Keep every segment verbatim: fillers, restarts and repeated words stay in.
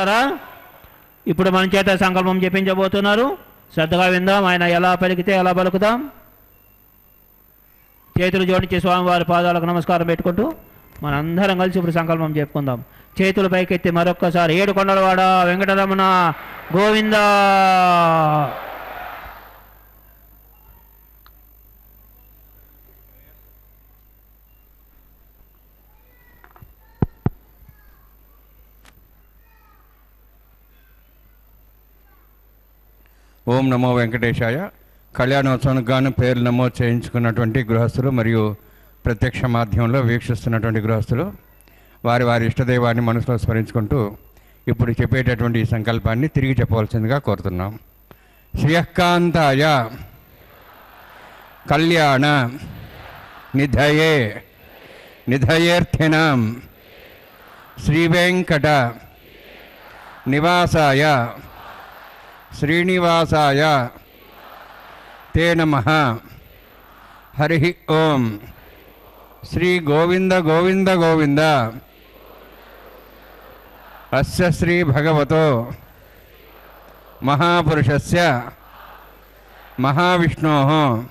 భక్తులారా, ఇప్పుడు మన చేత సంకల్పం చెప్పించబోతున్నారు. శ్రద్ధగా విందాం. ఆయన ఎలా పలికితే ఎలా పలుకుదాం. చేతులు జోడించి స్వామివారి పాదాలకు నమస్కారం పెట్టుకుంటూ మనందరం కలిసి ఇప్పుడు సంకల్పం చెప్పుకుందాం. చేతులు పైకెత్తి మరొక్కసారి ఏడు కొండలవాడ వెంకటరమణ గోవింద. ఓం నమో వెంకటేశాయ. కళ్యాణోత్సవానికి గాను పేర్లు నమోదు చేయించుకున్నటువంటి గృహస్థులు మరియు ప్రత్యక్ష మాధ్యమంలో వీక్షిస్తున్నటువంటి గృహస్థులు వారి వారి ఇష్టదైవాన్ని మనసులో స్మరించుకుంటూ ఇప్పుడు చెప్పేటటువంటి ఈ సంకల్పాన్ని తిరిగి చెప్పవలసిందిగా కోరుతున్నాం. శ్రియకాంతాయ కళ్యాణ నిధయే నిధయేర్థినాం శ్రీవేంకట నివాసాయ శ్రీనివాసాయ తే నమః. హరి ఓం. శ్రీ గోవింద గోవింద గోవింద. అస్య శ్రీ భగవతో మహాపురుషస్య మహావిష్ణోః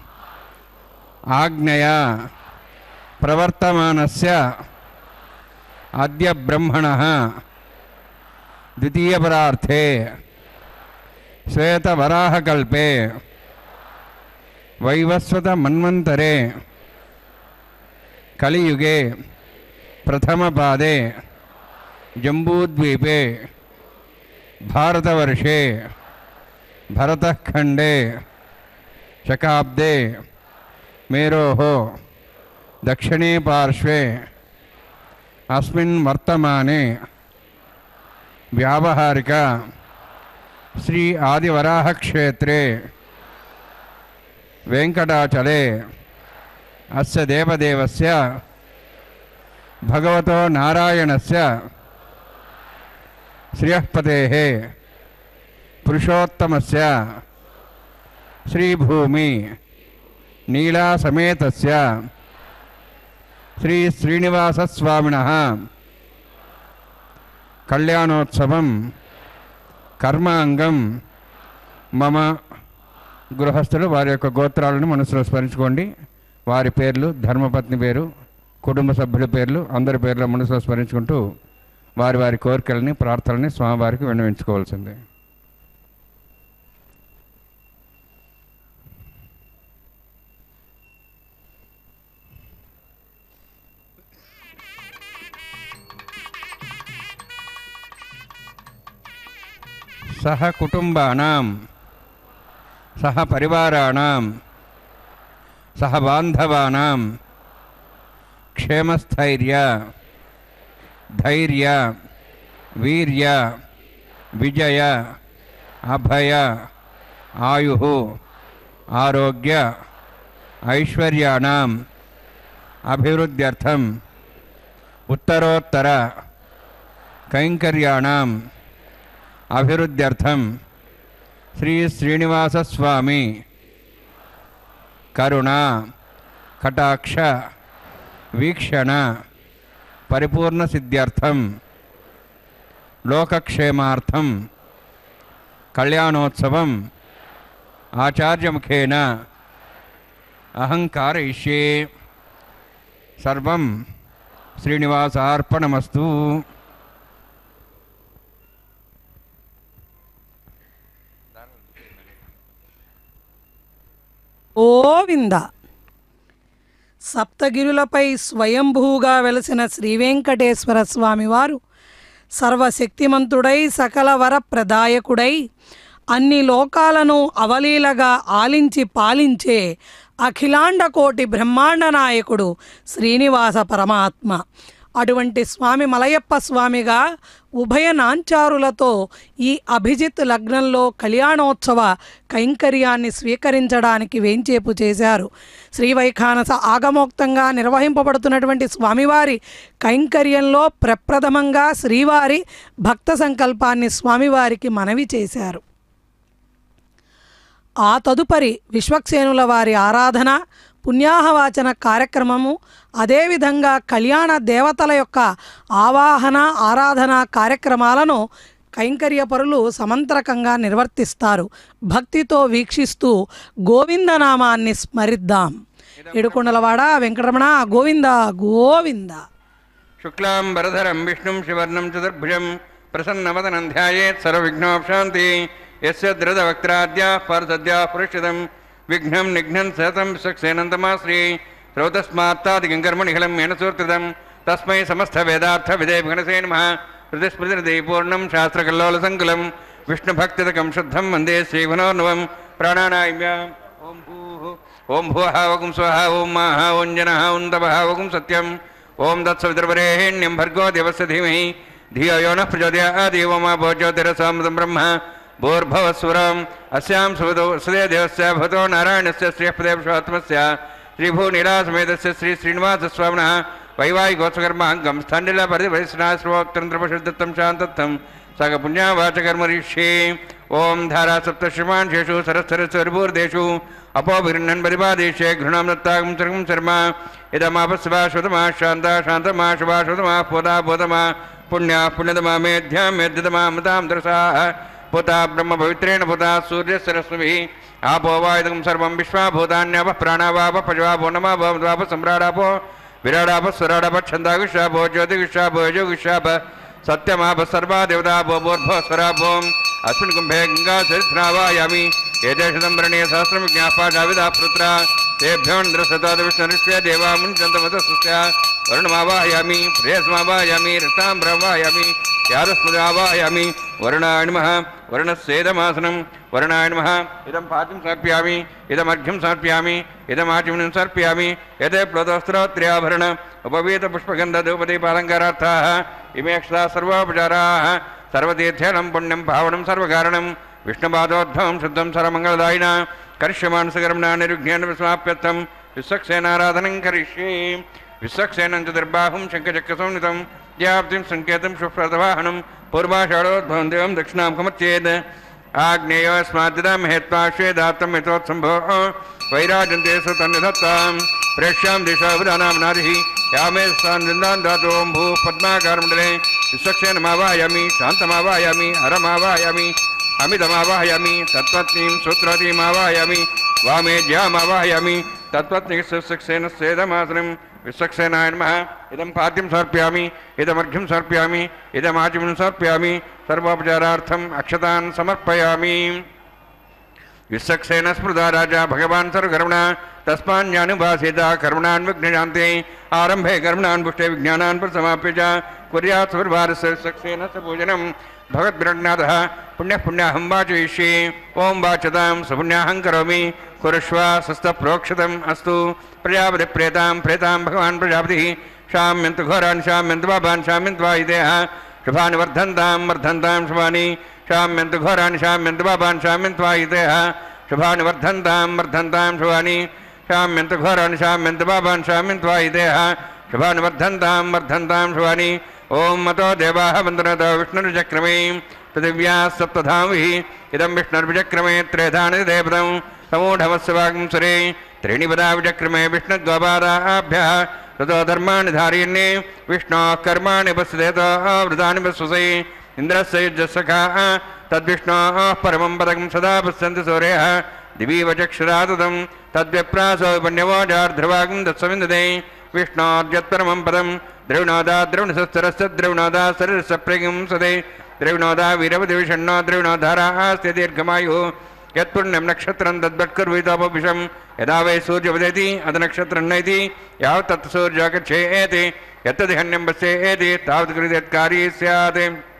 ఆజ్ఞయా ప్రవర్తమానస్య అద్య బ్రహ్మణః ద్వితీయపరార్థే శ్వేతవరాహకల్పే వైవస్వత మన్వంతరే కలియుగే ప్రథమపాదే జంబూద్వీపే భారతవర్షే భరతఖండే శకాబ్దే మేరోః దక్షిణే పార్శ్వే అస్మిన్ వర్తమానే వ్యావహారిక శ్రీ ఆదివరాహ క్షేత్రే వెంకటాచలే అస్య దేవదేవస్య భగవతో నారాయణస్య శ్రియఃపతేః పురుషోత్తమస్య శ్రీభూమి నీలాసమేతస్య శ్రీ శ్రీనివాసస్వామినః కళ్యాణోత్సవం కర్మాంగం మమ. గృహస్థులు వారి యొక్క గోత్రాలను మనసులో స్మరించుకోండి. వారి పేర్లు, ధర్మపత్ని పేరు, కుటుంబ సభ్యుల పేర్లు, అందరి పేర్లు మనసులో స్మరించుకుంటూ వారి వారి కోరికలని ప్రార్థనని స్వామివారికి విన్నవించుకోవాల్సిందే. సహ కుటుంబానాం సహ పరివారాణాం సహ బాంధవానాం క్షేమస్థైర్య ధైర్య వీర్య విజయ అభయ ఆయు ఆరోగ్య ఐశ్వర్యాణం అభివృద్ధ్యర్థం ఉత్తరోత్తర కైంకర్యాణం అభివృద్ధ్యర్థం శ్రీ శ్రీనివాసస్వామి కరుణ కటాక్ష వీక్షణ పరిపూర్ణ సిద్ధ్యర్థం లోకక్షేమార్థం కళ్యాణోత్సవం ఆచార్యముఖేన అహంకారయిష్యే. సర్వం శ్రీనివాసార్పణమస్తు. గోవింద. సప్తగిరులపై స్వయంభూగా వెలసిన శ్రీవెంకటేశ్వర స్వామివారు సర్వశక్తిమంతుడై సకల వర ప్రదాయకుడై అన్ని లోకాలను అవలీలగా ఆలించి పాలించే అఖిలాండ కోటి బ్రహ్మాండ నాయకుడు శ్రీనివాస పరమాత్మ. అటువంటి స్వామి మలయప్ప స్వామిగా ఉభయ నాంచారులతో ఈ అభిజిత్ లగ్నంలో కళ్యాణోత్సవ కైంకర్యాన్ని స్వీకరించడానికి వేంచేపు చేశారు. శ్రీవైఖానస ఆగమోక్తంగా నిర్వహింపబడుతున్నటువంటి స్వామివారి కైంకర్యంలో ప్రప్రథమంగా శ్రీవారి భక్త సంకల్పాన్ని స్వామివారికి మనవి చేశారు. ఆ తదుపరి విశ్వక్సేనుల వారి ఆరాధన, పుణ్యాహవాచన కార్యక్రమము, అదేవిధంగా కళ్యాణ దేవతల యొక్క ఆవాహన ఆరాధన కార్యక్రమాలను కైంకర్య పరులు సమంత్రకంగా నిర్వర్తిస్తారు. భక్తితో వీక్షిస్తూ గోవిందనామాన్ని స్మరిద్దాం. ఏడుకొండలవాడ వెంకటరమణ గోవింద గోవింద. శుక్లాం వరధరం విష్ణుం శివర్ణం చతుర్భుజం ప్రసన్నవదనం ధ్యాయేత్ సర్వవిఘ్నోపశాంతి. యస్య ద్రుతవక్త్రాద్యాః పార్షద్యాః పురుషిదం విఘ్నం నిఘ్నం సతం విశ్వక్సేనంతమాశ్రీ శ్రౌతస్మాత్తాదికం కర్మనిఖిలం మేన సూర్కృతం తస్మై సమస్త వేదార్థ విదే గణసే నమః. హృదయస్మృతిర్దే పూర్ణం శాస్త్రకల్లోల సంకులం విష్ణుభక్తిదకం శుద్ధం వందే శ్రీగుణోర్ణవం. ప్రాణానాయ ఓం భూః ఓం భువః వగుం స్వః ఓం మాః ఓం జనః ఓం తపః వగుం సత్యం ఓం తత్సవితుర్వరేణ్యం భర్గో దేవస్య ధీమహి ధియో యో నః ప్రచోదయాత్. దేవో మా భోజ్యోతిరసామృతం బ్రహ్మ భూర్భువస్సురం అస్యాం సువదో సుదే దేవస్య భూతో నారాయణస్య శ్రీపదేవశోత్తమస్య శ్రీభూనీలాసమేతస్య శ్రీ శ్రీనివాసస్వామినః వైవాహికోత్సకర్మాంగం స్థండిల పరిధిపరిశ్నాశ్రోక్తంత్రపశుద్ధత్తం శాంతత్వం సగ పుణ్యావాచకర్మరిష్యే. ఓం ధారా సప్తశ్రమాన్ శేషు సరస్సరస్వరిభూర్దేషు అపోభిర్ణన్ పరిపాదేశే గృహణం దత్తాగం సర్గం శర్మ ఇదమాపస్వా శుతమా శాంత శాంతమా శుభా శుతమా పోదా పోతమా పుణ్య పుణ్యతమా మేధ్యా మేధ్యతమా మతాం దర్శా పుతా బ్రహ్మ పవిత్రేణ పుతా సూర్యసరస్వభి ఆపో వాయుదం సర్వం విశ్వాభూతాన్యాప ప్రాణావాప పజవాపో నమాప సమ్రాడాపో విరాడాప స్వరాడాప ఛందాగుషాపో జ్యోతిగుషాపో యోగుషాప సత్యమాప సర్వా దేవతాపో బోర్భో స్వరాపోం. అస్మిన్ కుంభే గంగా చరిత్రావాయామి ఏదేశతం వరణే సహస్రం విజ్ఞాపాజావిదా పుత్ర తేభ్యోంద్రసతాద విష్ణురిష్య దేవా ముంచంతమత సుస్య వరుణమావాయామి ప్రేయస్మావాయామి రతాంబ్రవాయామి యాదస్మదావాయామి వరుణాయ నమః. వరుణస్యేదమాసనం వరుణాయ నమః. ఇదం పాతిం సమర్ప్యామి ఇదమర్ఘ్యం సమర్ప్యామి ఇదమాచమనం సమర్ప్యామి. యదే ప్లోతస్త్రోత్ర్యాభరణ ఉపవీత పుష్పగంధ ధూపదీపాలంకారార్థాః ఇమేక్షతా సర్వోపచారాः సర్వతీర్థేనం పుణ్యం పావనం సర్వకారణం విష్ణుపాదోద్భవం శుద్ధం సర్వమంగళదాయిన కరిష్యమానసకర్మణ నిరుఘ్నేన విస్మాప్యర్థం విశ్వక్సేనారాధనం కరిష్యే. విశ్వక్సేనం చతుర్బాహుం శంఖచక్రసంయుతం జ్యాప్తిం సంకేతం శుభ్రతవాహనం పూర్వాషాఢోద్భవం దేవం దక్షిణాం కమర్చేద్. ఆగ్నేయోస్మాద్దిదం హేత్వాశ్వేదాత్తం యథోత్సంభో వైరాజంతేషు తన్నిధత్తాం ప్రేక్ష్యాం దిశాభిధానామనాదిః యామే స్థాన్ వృందాన్ దాతో ఓం భూ పద్మాకారమండలే విశ్వక్సేనమావాయామి శాంతమావాయామి హరమావాయామి అమితమావాయామి తత్పత్నీం సూత్రవతీమావాయామి వామే జ్యామావాయామి తత్పత్ని విశ్వక్సేనస్యేదమాసనం విశ్వక్సేనాయ నమః. ఇదం పాద్యం సమర్ప్యామి ఇదమర్ఘ్యం సమర్ప్యామి ఇదమాచమనం సమర్ప్యామి సర్వోపచారార్థం అక్షతాన్ సమర్పయామి. విశ్వక్సేన స్మృతా రాజా భగవాన్ సర్వకర్మణ తస్మాన్యానుభాసేత కర్మణాన్ విఘ్నశాంతే ఆరంభే కర్మణాన్ పుష్టే విజ్ఞానాన్ ప్రసమాప్య చ కుర్యాత్ సర్వారస్య విశ్వక్సేన పూజనం భగవద్భిరజ్ఞాతః పుణ్య పుణ్యాహం వాచయిష్యే. ఓం వాచతాం సుపుణ్యాహం కరోమి కురుష్వ స్వస్థ ప్రోక్షితం అస్తు. ప్రజాపతి ప్రేతాం ప్రేతాం భగవాన్ ప్రజాపతి శామ్యంతు ఘోరాన్ శామ్యంతు పాపాన్ శామ్యంతు వాయుదేహ శుభాని వర్ధంతాం వర్ధంతాం శుభాని శామ్యంతు ఘోరాన్ శామ్యంతు పాపాన్ శామ్యంతు వాయుదేహ శుభాని వర్ధంతాం వర్ధంతాం శుభాని శామ్యంతు ఘోరాన్ శామ్యంతు పాపాన్ శామ్యంతు వాయుదేహ శుభాని వర్ధంతాం వర్ధంతాం శుభాని. ఓం మతో దేవాః వందనతో విష్ణుర్విచక్రమే పృథివ్యా సప్తధామిః ఇదం విష్ణుర్విచక్రమే త్రేధాని దేవతం సమూఢమస్వాగం సురే త్రీణి పదా విచక్రమే విష్ణుద్వపాదాభ్యः తతో ధర్మాణి ధారయన్నే విష్ణోః కర్మాణి పశ్యేతో వృతాని పశ్యసే. ఇంద్రస్య యజ్జసఖాః తద్విష్ణోః పరమం పదకం సదా పశ్యంతి సూర్యः దివీవ చక్షురాతుతం తద్విప్రాసో పుణ్యవోజార్ధ్రువాగం దత్సవిందతే. విష్ణోర్యత్పరమం పదం ద్రవిణోదా ద్రవిణసరస్య ద్రవిణోదా శరీరస్య ప్రగం సదే ద్రవిణోదా వీరవతి విషణ్ణో ద్రవిణోధారాస్య దీర్ఘమాయు. యత్పుణ్యం నక్షత్రం తద్వత్కర్వితోపవిషం యదా వై సూర్యవదేతి అద నక్షత్రం నైతి యావత్ తత్ సూర్యగచ్చేతి యత్తదిహన్యం పశ్యేతి తావత్ కృతేత్కారీ స్యాత్.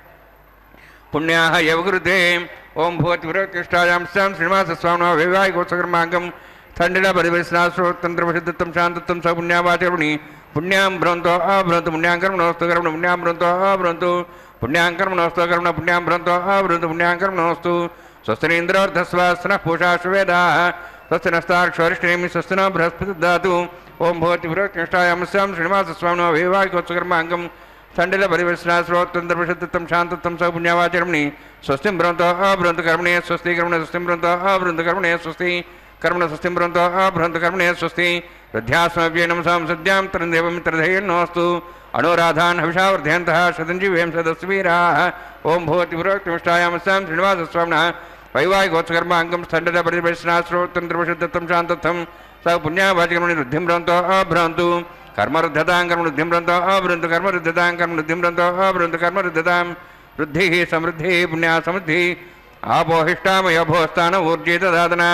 పుణ్యాః యవ కృతే. ఓం భూతి విరోత్కృష్టాయాం స్యాం శ్రీనివాసస్వామినో వైవాహికోత్సకర్మాంగం స్థండిల పరివేశనాశ్రోతంత్రపశుద్ధత్వం శాంతత్వం స పుణ్యావాచరుణి పుణ్యాం భ్రంతో అభ్రంతు పుణ్యాం కర్మణోస్తు కర్మణ పుణ్యాం భ్రంతో అభ్రంతు పుణ్యాం కర్మణోస్తు కర్మణ పుణ్యాం భ్రంతో అభ్రంతు పుణ్యాం కర్మణోస్తు. స్వస్తిరీంద్రోర్ధస్వాస్న పూషాశ్వేదాః స్వస్తి నస్తాక్షరిష్ణేమి స్వస్తి నో బృహస్పతి దాతు. ఓం భూతి విరోత్కృష్టాయాం స్యాం శ్రీనివాసస్వామినో వైవాహికోత్సకర్మాంగం స్థండిల పరివేశనాశ్రోతంత్రపశుద్ధత్వం శాంతత్వం స పుణ్యావాచరుణి స్వస్తిం భ్రంతో అభ్రంతు కర్మణే స్వస్తి కర్మణ స్వస్తిం భ్రంతో అభ్రంతు కర్మణే స్వస్తి కర్మణ స్వస్తిం భ్రంతో అభ్రంతు కర్మణే స్వస్తి. హృద్యాస్మవ్యే నమసాం సద్యాం తరం దేవమిత్రధేయన్నోస్తు. अणुराधान् हविषा वर्धयन्तः शतञ्जीवें सदस्वीराः ओं भूति पुरोक्तमिष्टायामस्यां श्रीनिवासस्वामिनः वैवाहिकोत्सकर्माङ्गं स्थण्डत परिवेशनाश्रोतन्त्रवशुद्धत्तं शान्तत्थं स पुण्यावाचकर्मणि वृद्धिं भ्रन्तो अभ्रान्तु कर्मरुद्धतां कर्मवृद्धिं भ्रन्तो अभ्रन्तु कर्मरुद्धतां कर्मवृद्धिं भ्रन्तो अभ्रन्तु कर्मरुद्धतां वृद्धिः समृद्धिः पुण्या समृद्धिः आपोहिष्टामय भोस्तान ऊर्जे ददातना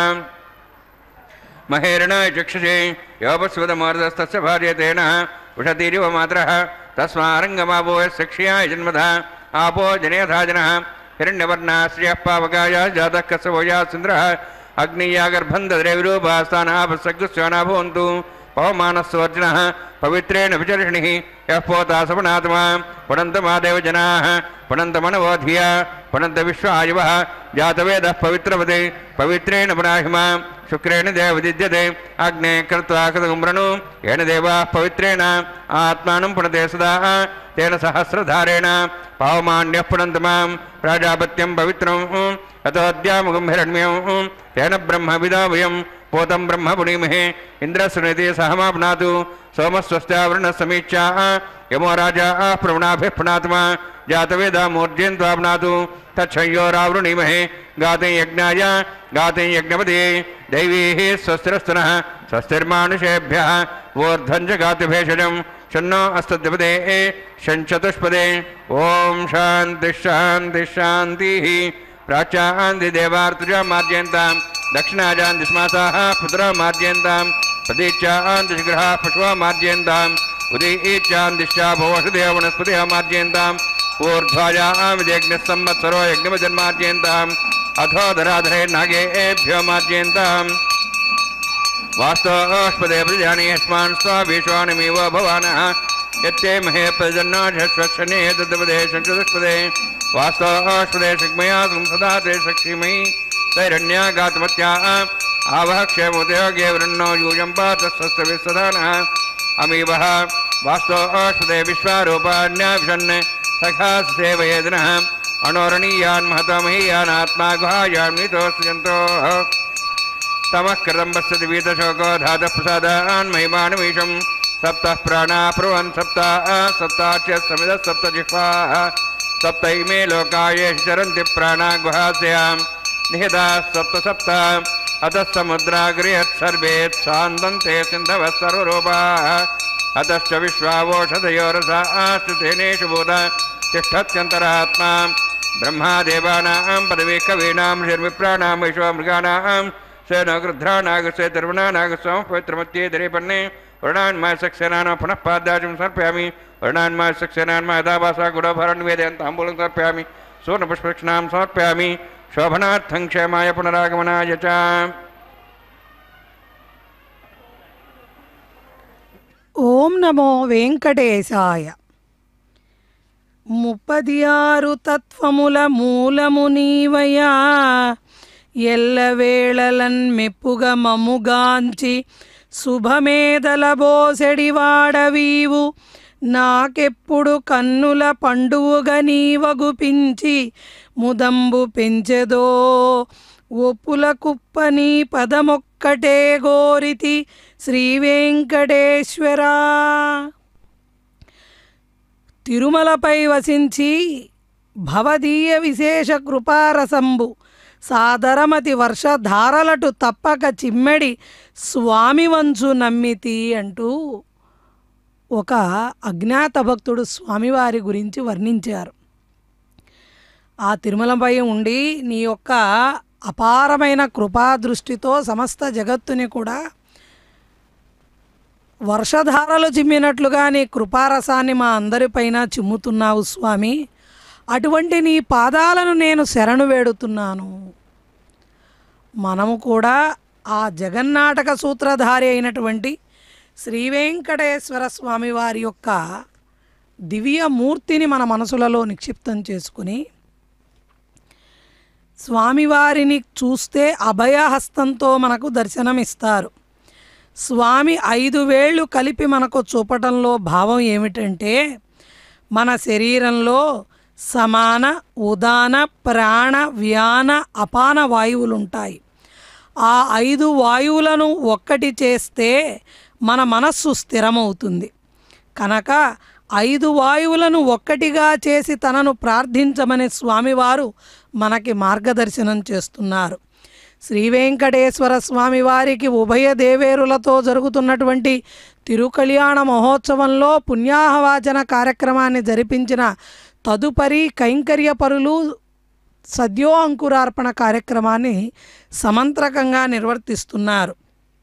महेरणाय चक्षुषे योपस्वदमार्दस्तस्य भार्यतेन उषतीरिव मात्रः तस्मारङ्गमापो यक्षयाय जन्मधा आपो जनेधा जनः हिरण्यवर्णः श्रियः पावकाय जातः कस्वो यासिन्द्रः अग्नियागर्भं दद्रे विरूपास्तानापसग्स्वाना भवन्तु पवमानस्वर्जनः पवित्रेण विचर्षणिः यः पोता सपनात्मा पुनन्तमादेव जनाः पुनन्तमनवोधिया पुनन्तविश्वायुवः जातवेदः पवित्रवते पवित्रेण पुनाहिमा शुक्रेण देवदिद्यते अग्ने कृत्वा कृतगुम्रणु येन देवाः पवित्रेण आत्मानं पुनते सदा तेन सहस्रधारेण पावमान्यः पुनन्तमां प्राजापत्यं पवित्रं अतोऽद्यामुखं हिरण्यं तेन ब्रह्मविदा वयं पोतं ब्रह्म पुनीमहे इन्द्रस्वनिति सहमाप्नातु सोमस्वस्त्यावृणः समीक्षा यमो राजा प्रवणाभिः पुनात्मा जातवेदा मूर्जयन्त्वाप्नातु तच्छयोरावृणीमहे गाते यज्ञाय गाते यज्ञपदे दैवीः स्वस्तिरस्तनः स्वस्तिर्मानुषेभ्यः ऊर्ध्वं च गाति भेषजं शन्नो अस्तद्यपदे शञ्चतुष्पदे ॐ शान्तिः शान्तिः शान्तिः प्राच्यान्तिदेवार्तुजा मार्जयन्तां दक्षिणाजान्तिस्मासाः पुत्रा मार्जयन्तां प्रतीच्यान्तिग्रहाः पशवः मार्जयन्ताम् उदीच्यान्तिश्चा भवषुदेव वनस्पतिः मार्जयन्ताम् ऊर्ध्वायामिदेग्निः संवत्सरो यज्ञमजन्मार्जयन्ताम् अथो धराधरे नागेभ्यो मार्जयन्ताम् वास्तोष्पदे प्रजानि यस्मान् स्वाभिश्वानमिव भवानः यत्ते महे प्रजन्नाशने तद्पदे शङ्करस्पदे वास्तोष्पदे शिग्मया सदा ते सक्षिमहि तैरण्या गातमत्या आवह क्षेमोदयोगे वृन्नो यूयं पात स्वस्तविस्वधानः अमीवः वास्तोष्पदे विश्वारूपाण्याभिषन् सखा सेवयेदिनः अणोरणीयान् महतमहीयान् आत्मा गुहायां नीतोऽस्यन्तोः तमः कृतं पश्यति वीतशोको धातः प्रसादान् महिमानमीशं सप्तः प्राणा ब्रुवन् सप्ताः सप्ताच्य समिदः सप्त जिह्वाः सप्त इमे लोकाये चरन्ति प्राणा गुहास्यां निहिताः सप्त सप्त अतः समुद्रागृहत् सर्वे सान्दन्ते सिन्धवः सर्वरूपाः अतश्च विश्वावोषधयोरसाश्च तेनेषु भूता तिष्ठत्यन्तरात्मा ब्रह्मादेवानां पदवी कवीनां षड्विप्राणां वैश्वमृगाणां सेनगृध्रानागस्य दर्वणानागस्वां पवित्रमत्ये दरेपन्ने वर्णान्माय सक्सेनान् पुनः पादाचं समर्पयामि वर्णान्माय सक्सेनान्माय यथाभासा गुडभरणनिवेदयन्ताम्बूलं समर्पयामि सुवर्णपुष्पक्षणां समर्पयामि शोभनार्थं क्षेमाय पुनरागमनाय च ఓం నమో వెంకటేశాయ. ముప్పది ఆరు తత్వముల మూలము నీవయా ఎల్లవేళలన్ మెప్పుగ మముగాంచి శుభమేదల బోసెడివాడవీవు నాకెప్పుడు కన్నుల పండువుగా నీవగుపించి ముదంబు పెంచెదో ఒప్పుల కుప్పని పదమొక్కటే గోరితి శ్రీ వెంకటేశ్వరా. తిరుమలపై వసించి భవదీయ విశేష కృపారసంబు సాదరమతి వర్షధారలటు తప్పక చిమ్మెడి స్వామి వంచు నమ్మితి అంటూ ఒక అజ్ఞాత భక్తుడు స్వామివారి గురించి వర్ణించారు. ఆ తిరుమలపై ఉండి నీ యొక్క అపారమైన కృపాదృష్టితో సమస్త జగత్తుని కూడా వర్షధారలు చిమ్మినట్లుగా నీ కృపారసాన్ని మా అందరిపైన చిమ్ముతున్నావు స్వామి. అటువంటి నీ పాదాలను నేను శరణు వేడుతున్నాను. మనము కూడా ఆ జగన్నాటక సూత్రధారి అయినటువంటి శ్రీ వెంకటేశ్వర స్వామి వారి యొక్క దివ్య మూర్తిని మన మనసులలో నిక్షిప్తం చేసుకుని స్వామివారిని చూస్తే అభయహస్తంతో మనకు దర్శనమిస్తారు. స్వామి ఐదు వేళ్ళు కలిపి మనకు చూపటంలో భావం ఏమిటంటే మన శరీరంలో సమాన ఉదాన ప్రాణ వ్యాన అపాన వాయువులు ఉంటాయి. ఆ ఐదు వాయువులను ఒక్కటి చేస్తే మన మనస్సు స్థిరమవుతుంది. కనుక ఐదు వాయువులను ఒక్కటిగా చేసి తనను ప్రార్థించమని స్వామివారు మనకి మార్గదర్శనం చేస్తున్నారు. శ్రీ వెంకటేశ్వర స్వామివారికి ఉభయ దేవేరులతో జరుగుతున్నటువంటి తిరుకళ్యాణ మహోత్సవంలో పుణ్యాహవాచన కార్యక్రమాన్ని జరిపించిన తదుపరి కైంకర్య పరులు సద్యో అంకురార్పణ కార్యక్రమాన్ని సమంత్రకంగా నిర్వర్తిస్తున్నారు.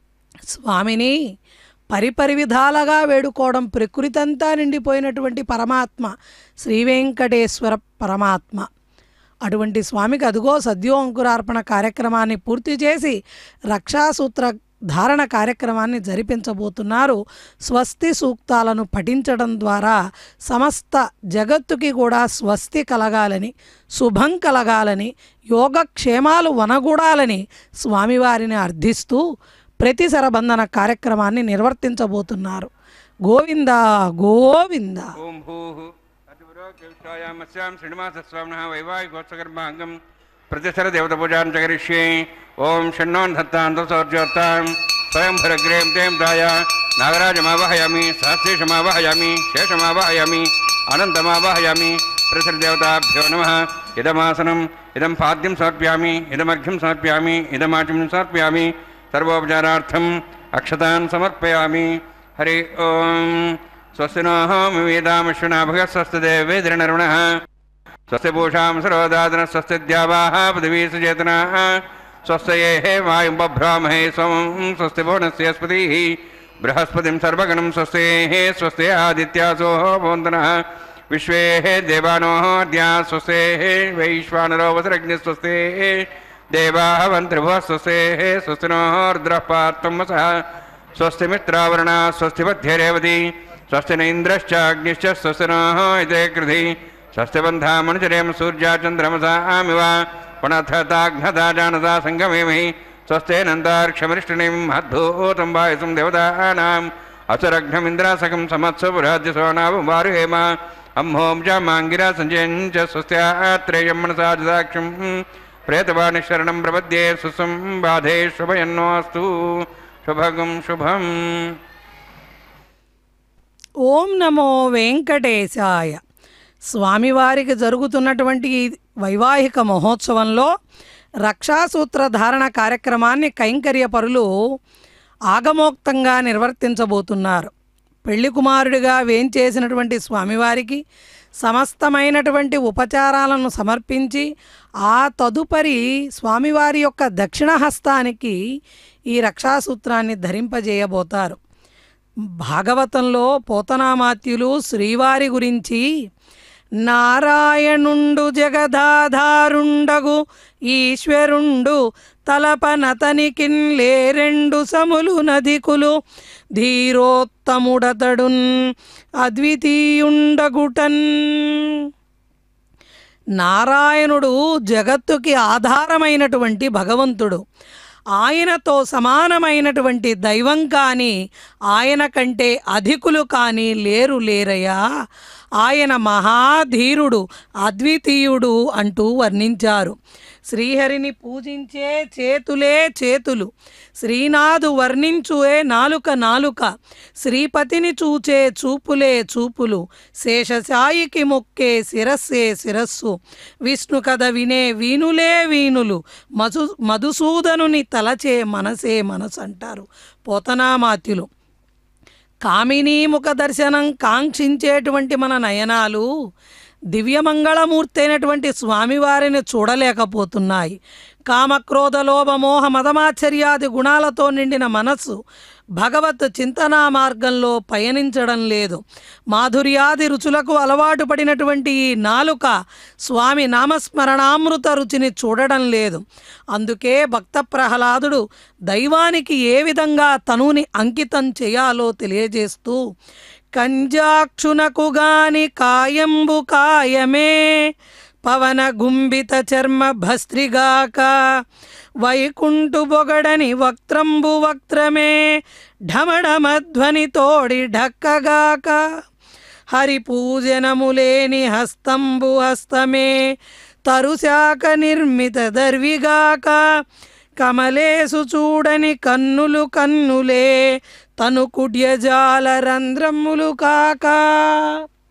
స్వామిని పరిపరి విధాలుగా వేడుకోవడం ప్రకృతంతా నిండిపోయినటువంటి పరమాత్మ శ్రీ వెంకటేశ్వర పరమాత్మ. అటువంటి స్వామికి అదుగో సద్యో అంకురార్పణ కార్యక్రమాన్ని పూర్తి చేసి రక్షాసూత్ర ధారణ కార్యక్రమాన్ని జరిపించబోతున్నారు. స్వస్తి సూక్తాలను పఠించడం ద్వారా సమస్త జగత్తుకి కూడా స్వస్తి కలగాలని, శుభం కలగాలని, యోగక్షేమాలు వనగూడాలని స్వామివారిని అర్థిస్తూ ప్రతి శరబంధన కార్యక్రమాన్ని నిర్వర్తించబోతున్నారు. గోవింద గోవింద. ఓం భూః అతిపురోక్తయామస్యాం శ్రీనివాసస్వామినః వైవాహికోత్సకర్మాంగం ప్రతిశర దేవత పూజాం చకరిష్యే. ఓం షణ్ణోన్ దత్తాం దశోర్జోత్తాం స్వయంభరగ్రేం తేం దాయ నాగరాజమావాహయామి, సహస్రేషమావాహయామి, శేషమావాహయామి, అనంతమావాహయామి. ప్రతిశర దేవతాభ్యో నమః. ఇదమాసనం ఇదం పాద్యం సమర్ప్యామి, ఇదమర్ఘ్యం సమర్ప్యామి, ఇదమాచం సమర్ప్యామి. సర్వోపచారార్థం అక్షతాన్ సమర్పయామి. హరి ఓం. స్వస్తి నోః వేదామశ్వనాభగ స్వస్తి దేవేంద్రనరుణః స్వస్తి పూషాం సరోదాదన స్వస్తి ద్యావాః పృథివీ సుచేతనాః స్వస్తయేః వాయుం బభ్రామహే సోమం స్వస్తి భువనస్యస్పతిః బృహస్పతిం సర్వగణం స్వస్తేః స్వస్తి ఆదిత్యాసో భవంతనః విశ్వేః దేవానోః అద్యా స్వస్తేః వైశ్వానరో వసురగ్నిః స్వస్తేః దేవాః వంత్రిభువః స్వస్తేః స్వస్తి నో రుద్రః పార్తం వసః స్వస్తి మిత్రావరుణ స్వస్తి మధ్యరేవతి స్వస్తి న ఇంద్రశ్చాగ్నిశ్చ స్వస్తి నోః ఇతే కృధి స్వస్తి బంధా మనుచరేమ సూర్యా చంద్రమసామివ పునఃతాఘ్నతా జానతా సంగమేమహి స్వస్తేనంతార్క్షమరిష్ఠిణీం అద్భూతం వాయుసం దేవతానాం అసురఘ్నమింద్రాసకం సమత్సురాజ్యసోనావం వారుహేమ అమ్మోం చ మాంగిరా సంజయం చ స్వస్త్యాత్రేయం మనసా జదాక్షం ప్రేతవాణి శరణం ప్రపద్యే సుసం బాధే శుభయన్నోస్తు శుభగం శుభం. ఓం నమో వెంకటేశాయ. స్వామివారికి జరుగుతున్నటువంటి ఈ వైవాహిక మహోత్సవంలో రక్షాసూత్ర ధారణ కార్యక్రమాన్ని కైంకర్య పరులు ఆగమోక్తంగా నిర్వర్తించబోతున్నారు. పెళ్లి కుమారుడిగా వేంచేసినటువంటి స్వామివారికి సమస్తమైనటువంటి ఉపచారాలను సమర్పించి ఆ తదుపరి స్వామివారి యొక్క దక్షిణ హస్తానికి ఈ రక్షాసూత్రాన్ని ధరింపజేయబోతారు. భాగవతంలో పోతనామాత్యులు శ్రీవారి గురించి నారాయణుండు జగదాధారుండగు ఈశ్వరుండు తలపనతనికిన్ లేరెండు సములు నదికులు ధీరోత్తముడతడున్ అద్వితీయుండగుటన్. నారాయణుడు జగత్తుకి ఆధారమైనటువంటి భగవంతుడు. ఆయనతో సమానమైనటువంటి దైవం కానీ ఆయన కంటే అధికులు కానీ లేరు లేరయ్యా. ఆయన మహాధీరుడు, అద్వితీయుడు అంటూ వర్ణించారు. శ్రీహరిని పూజించే చేతులే చేతులు, శ్రీనాథు వర్ణించువే నాలుక నాలుక, శ్రీపతిని చూచే చూపులే చూపులు, శేషసాయికి మొక్కే శిరస్సే శిరస్సు, విష్ణు కథ వినే వీనులే వీనులు, మధు మధుసూదనుని తలచే మనసే మనసు అంటారు పోతనామాత్యులు. కామినీ ముఖ దర్శనం కాంక్షించేటువంటి మన నయనాలు దివ్యమంగళమూర్తి అయినటువంటి స్వామివారిని చూడలేకపోతున్నాయి. కామక్రోధ లోభ మోహ మదమాశ్చర్యాది గుణాలతో నిండిన మనస్సు భగవత్ చింతనా మార్గంలో పయనించడం లేదు. మాధుర్యాది రుచులకు అలవాటు పడినటువంటి ఈ నాలుక స్వామి నామస్మరణామృత రుచిని చూడడం లేదు. అందుకే భక్త ప్రహ్లాదుడు దైవానికి ఏ విధంగా తనుని అంకితం చేయాలో తెలియజేస్తూ కంజాక్షునకు గాని కాయంబు కాయమే పవన గుంబిత చర్మ భస్త్రిగాక వైకుంఠు బొగడని వక్త్రంబు వక్త్రమే ఢమఢమధ్వని తోడి ఢక్కగాక హరిపూజనములేని హస్తంబు హస్తమే తరుశాక నిర్మిత దర్విగాక కమలేసు చూడని కన్నులు కన్నులే తను కుడ్యజాల రంధ్రములు కాక.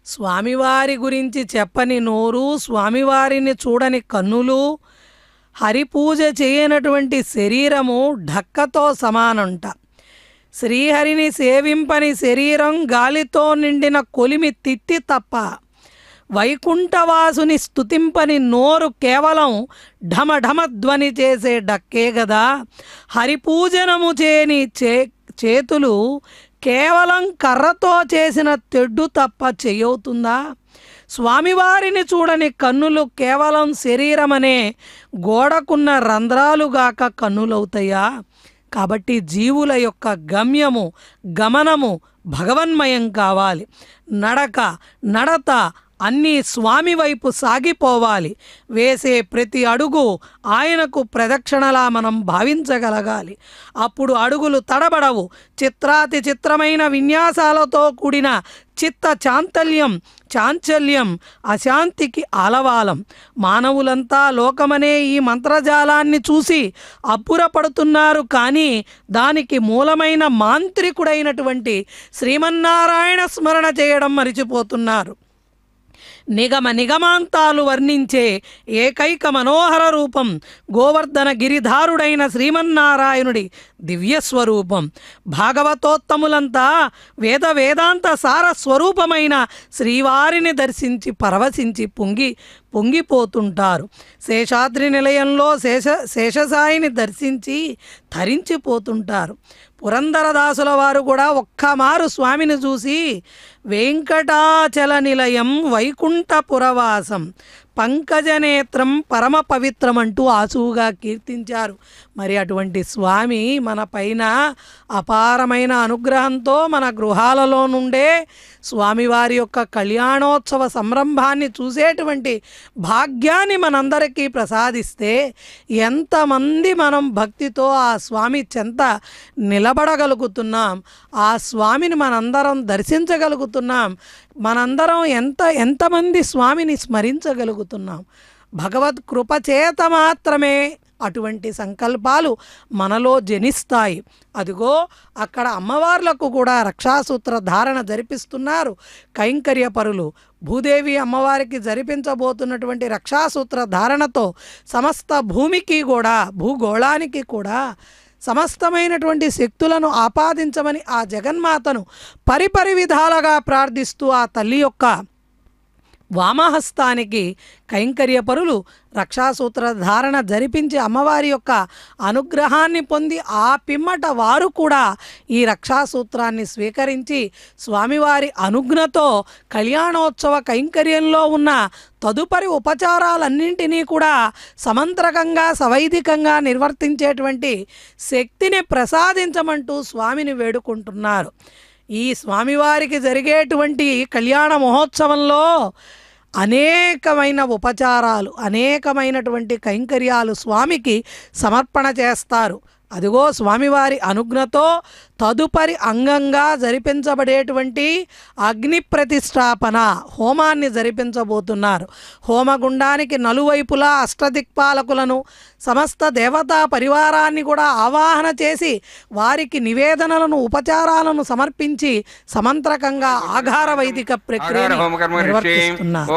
స్వామివారి గురించి చెప్పని నోరు, స్వామివారిని చూడని కన్నులు, హరిపూజ చేయనటువంటి శరీరము ఢక్కతో సమానంట. శ్రీహరిని సేవింపని శరీరం గాలితో నిండిన కొలిమి తిత్తి తప్ప. వైకుంఠవాసుని స్తుతింపని నోరు కేవలం ఢమఢమ ధ్వని చేసే డక్కే గదా. హరిపూజనము చేయని చే చేతులు కేవలం కర్రతో చేసిన తెడ్డు తప్ప చేయవుతుందా? స్వామివారిని చూడని కన్నులు కేవలం శరీరమనే గోడకున్న రంధ్రాలుగాక కన్నులవుతాయా? కాబట్టి జీవుల యొక్క గమ్యము గమనము భగవన్మయం కావాలి. నడక నడత అన్నీ స్వామి వైపు సాగిపోవాలి. వేసే ప్రతి అడుగు ఆయనకు ప్రదక్షిణలా మనం భావించగలగాలి. అప్పుడు అడుగులు తడబడవు. చిత్రాతి చిత్రమైన విన్యాసాలతో కూడిన చిత్త చాంతల్యం చాంచల్యం అశాంతికి ఆలవాలం. మానవులంతా లోకమనే ఈ మంత్రజాలాన్ని చూసి అబ్బురపడుతున్నారు. కానీ దానికి మూలమైన మాంత్రికుడైనటువంటి శ్రీమన్నారాయణ స్మరణ చేయడం మరిచిపోతున్నారు. నిగమ నిగమాంతాలు వర్ణించే ఏకైక మనోహర రూపం గోవర్ధన గిరిధారుడైన శ్రీమన్నారాయణుడి దివ్యస్వరూపం. భాగవతోత్తములంతా వేద వేదాంత సార స్వరూపమైన శ్రీవారిని దర్శించి పరవశించి పొంగి పొంగిపోతుంటారు. శేషాద్రి నిలయంలో శేష శేషసాయిని దర్శించి ధరించిపోతుంటారు. పురందరదాసుల వారు కూడా ఒక్కమారు స్వామిని చూసి వెంకటాచల నిలయం వైకుంఠపురవాసం పంకజనేత్రం పరమ పవిత్రం అంటూ ఆసువుగా కీర్తించారు. మరి అటువంటి స్వామి మన పైన అపారమైన అనుగ్రహంతో మన గృహాలలో నుండే స్వామివారి యొక్క కళ్యాణోత్సవ సంరంభాన్ని చూసేటువంటి భాగ్యాన్ని మనందరికీ ప్రసాదిస్తే ఎంతమంది మనం భక్తితో ఆ స్వామి చెంత నిలబడగలుగుతున్నాం, ఆ స్వామిని మనందరం దర్శించగలుగుతున్నాం, మనందరం ఎంత ఎంతమంది స్వామిని స్మరించగలుగుతున్నాం. భగవద్ కృపచేత మాత్రమే అటువంటి సంకల్పాలు మనలో జనిస్తాయి. అదిగో అక్కడ అమ్మవార్లకు కూడా రక్షాసూత్ర ధారణ జరిపిస్తున్నారు కైంకర్య పరులు. భూదేవి అమ్మవారికి జరిపించబోతున్నటువంటి రక్షాసూత్ర ధారణతో సమస్త భూమికి కూడా భూగోళానికి కూడా సమస్తమైనటువంటి శక్తులను ఆపాదించమని ఆ జగన్మాతను పరిపరి విధాలుగా ప్రార్థిస్తూ ఆ తల్లి యొక్క వామహస్తానికి కైంకర్య పరులు రక్షాసూత్ర ధారణ జరిపించి అమ్మవారి యొక్క అనుగ్రహాన్ని పొంది ఆ పిమ్మట వారు కూడా ఈ రక్షాసూత్రాన్ని స్వీకరించి స్వామివారి అనుజ్ఞతో కళ్యాణోత్సవ కైంకర్యంలో ఉన్న తదుపరి ఉపచారాలన్నింటినీ కూడా సమంత్రకంగా సవైదికంగా నిర్వర్తించేటువంటి శక్తిని ప్రసాదించమంటూ స్వామిని వేడుకుంటున్నారు. ఈ స్వామివారికి జరిగేటువంటి కళ్యాణ మహోత్సవంలో అనేకమైన ఉపచారాలు అనేకమైనటువంటి కైంకర్యాలు స్వామికి సమర్పణ చేస్తారు. అదిగో స్వామివారి అనుజ్ఞతో తదుపరి అంగంగా జరిపించబడేటువంటి అగ్ని ప్రతిష్టాపన హోమాన్ని జరిపించబోతున్నారు. హోమగుండానికి నలువైపులా అష్టదిక్పాలకులను సమస్త దేవతా పరివారాన్ని కూడా ఆవాహన చేసి వారికి నివేదనలను ఉపచారాలను సమర్పించి సమంత్రకంగా ఆఘార వైదిక ప్రక్రియను నిర్వర్తిస్తున్నారు.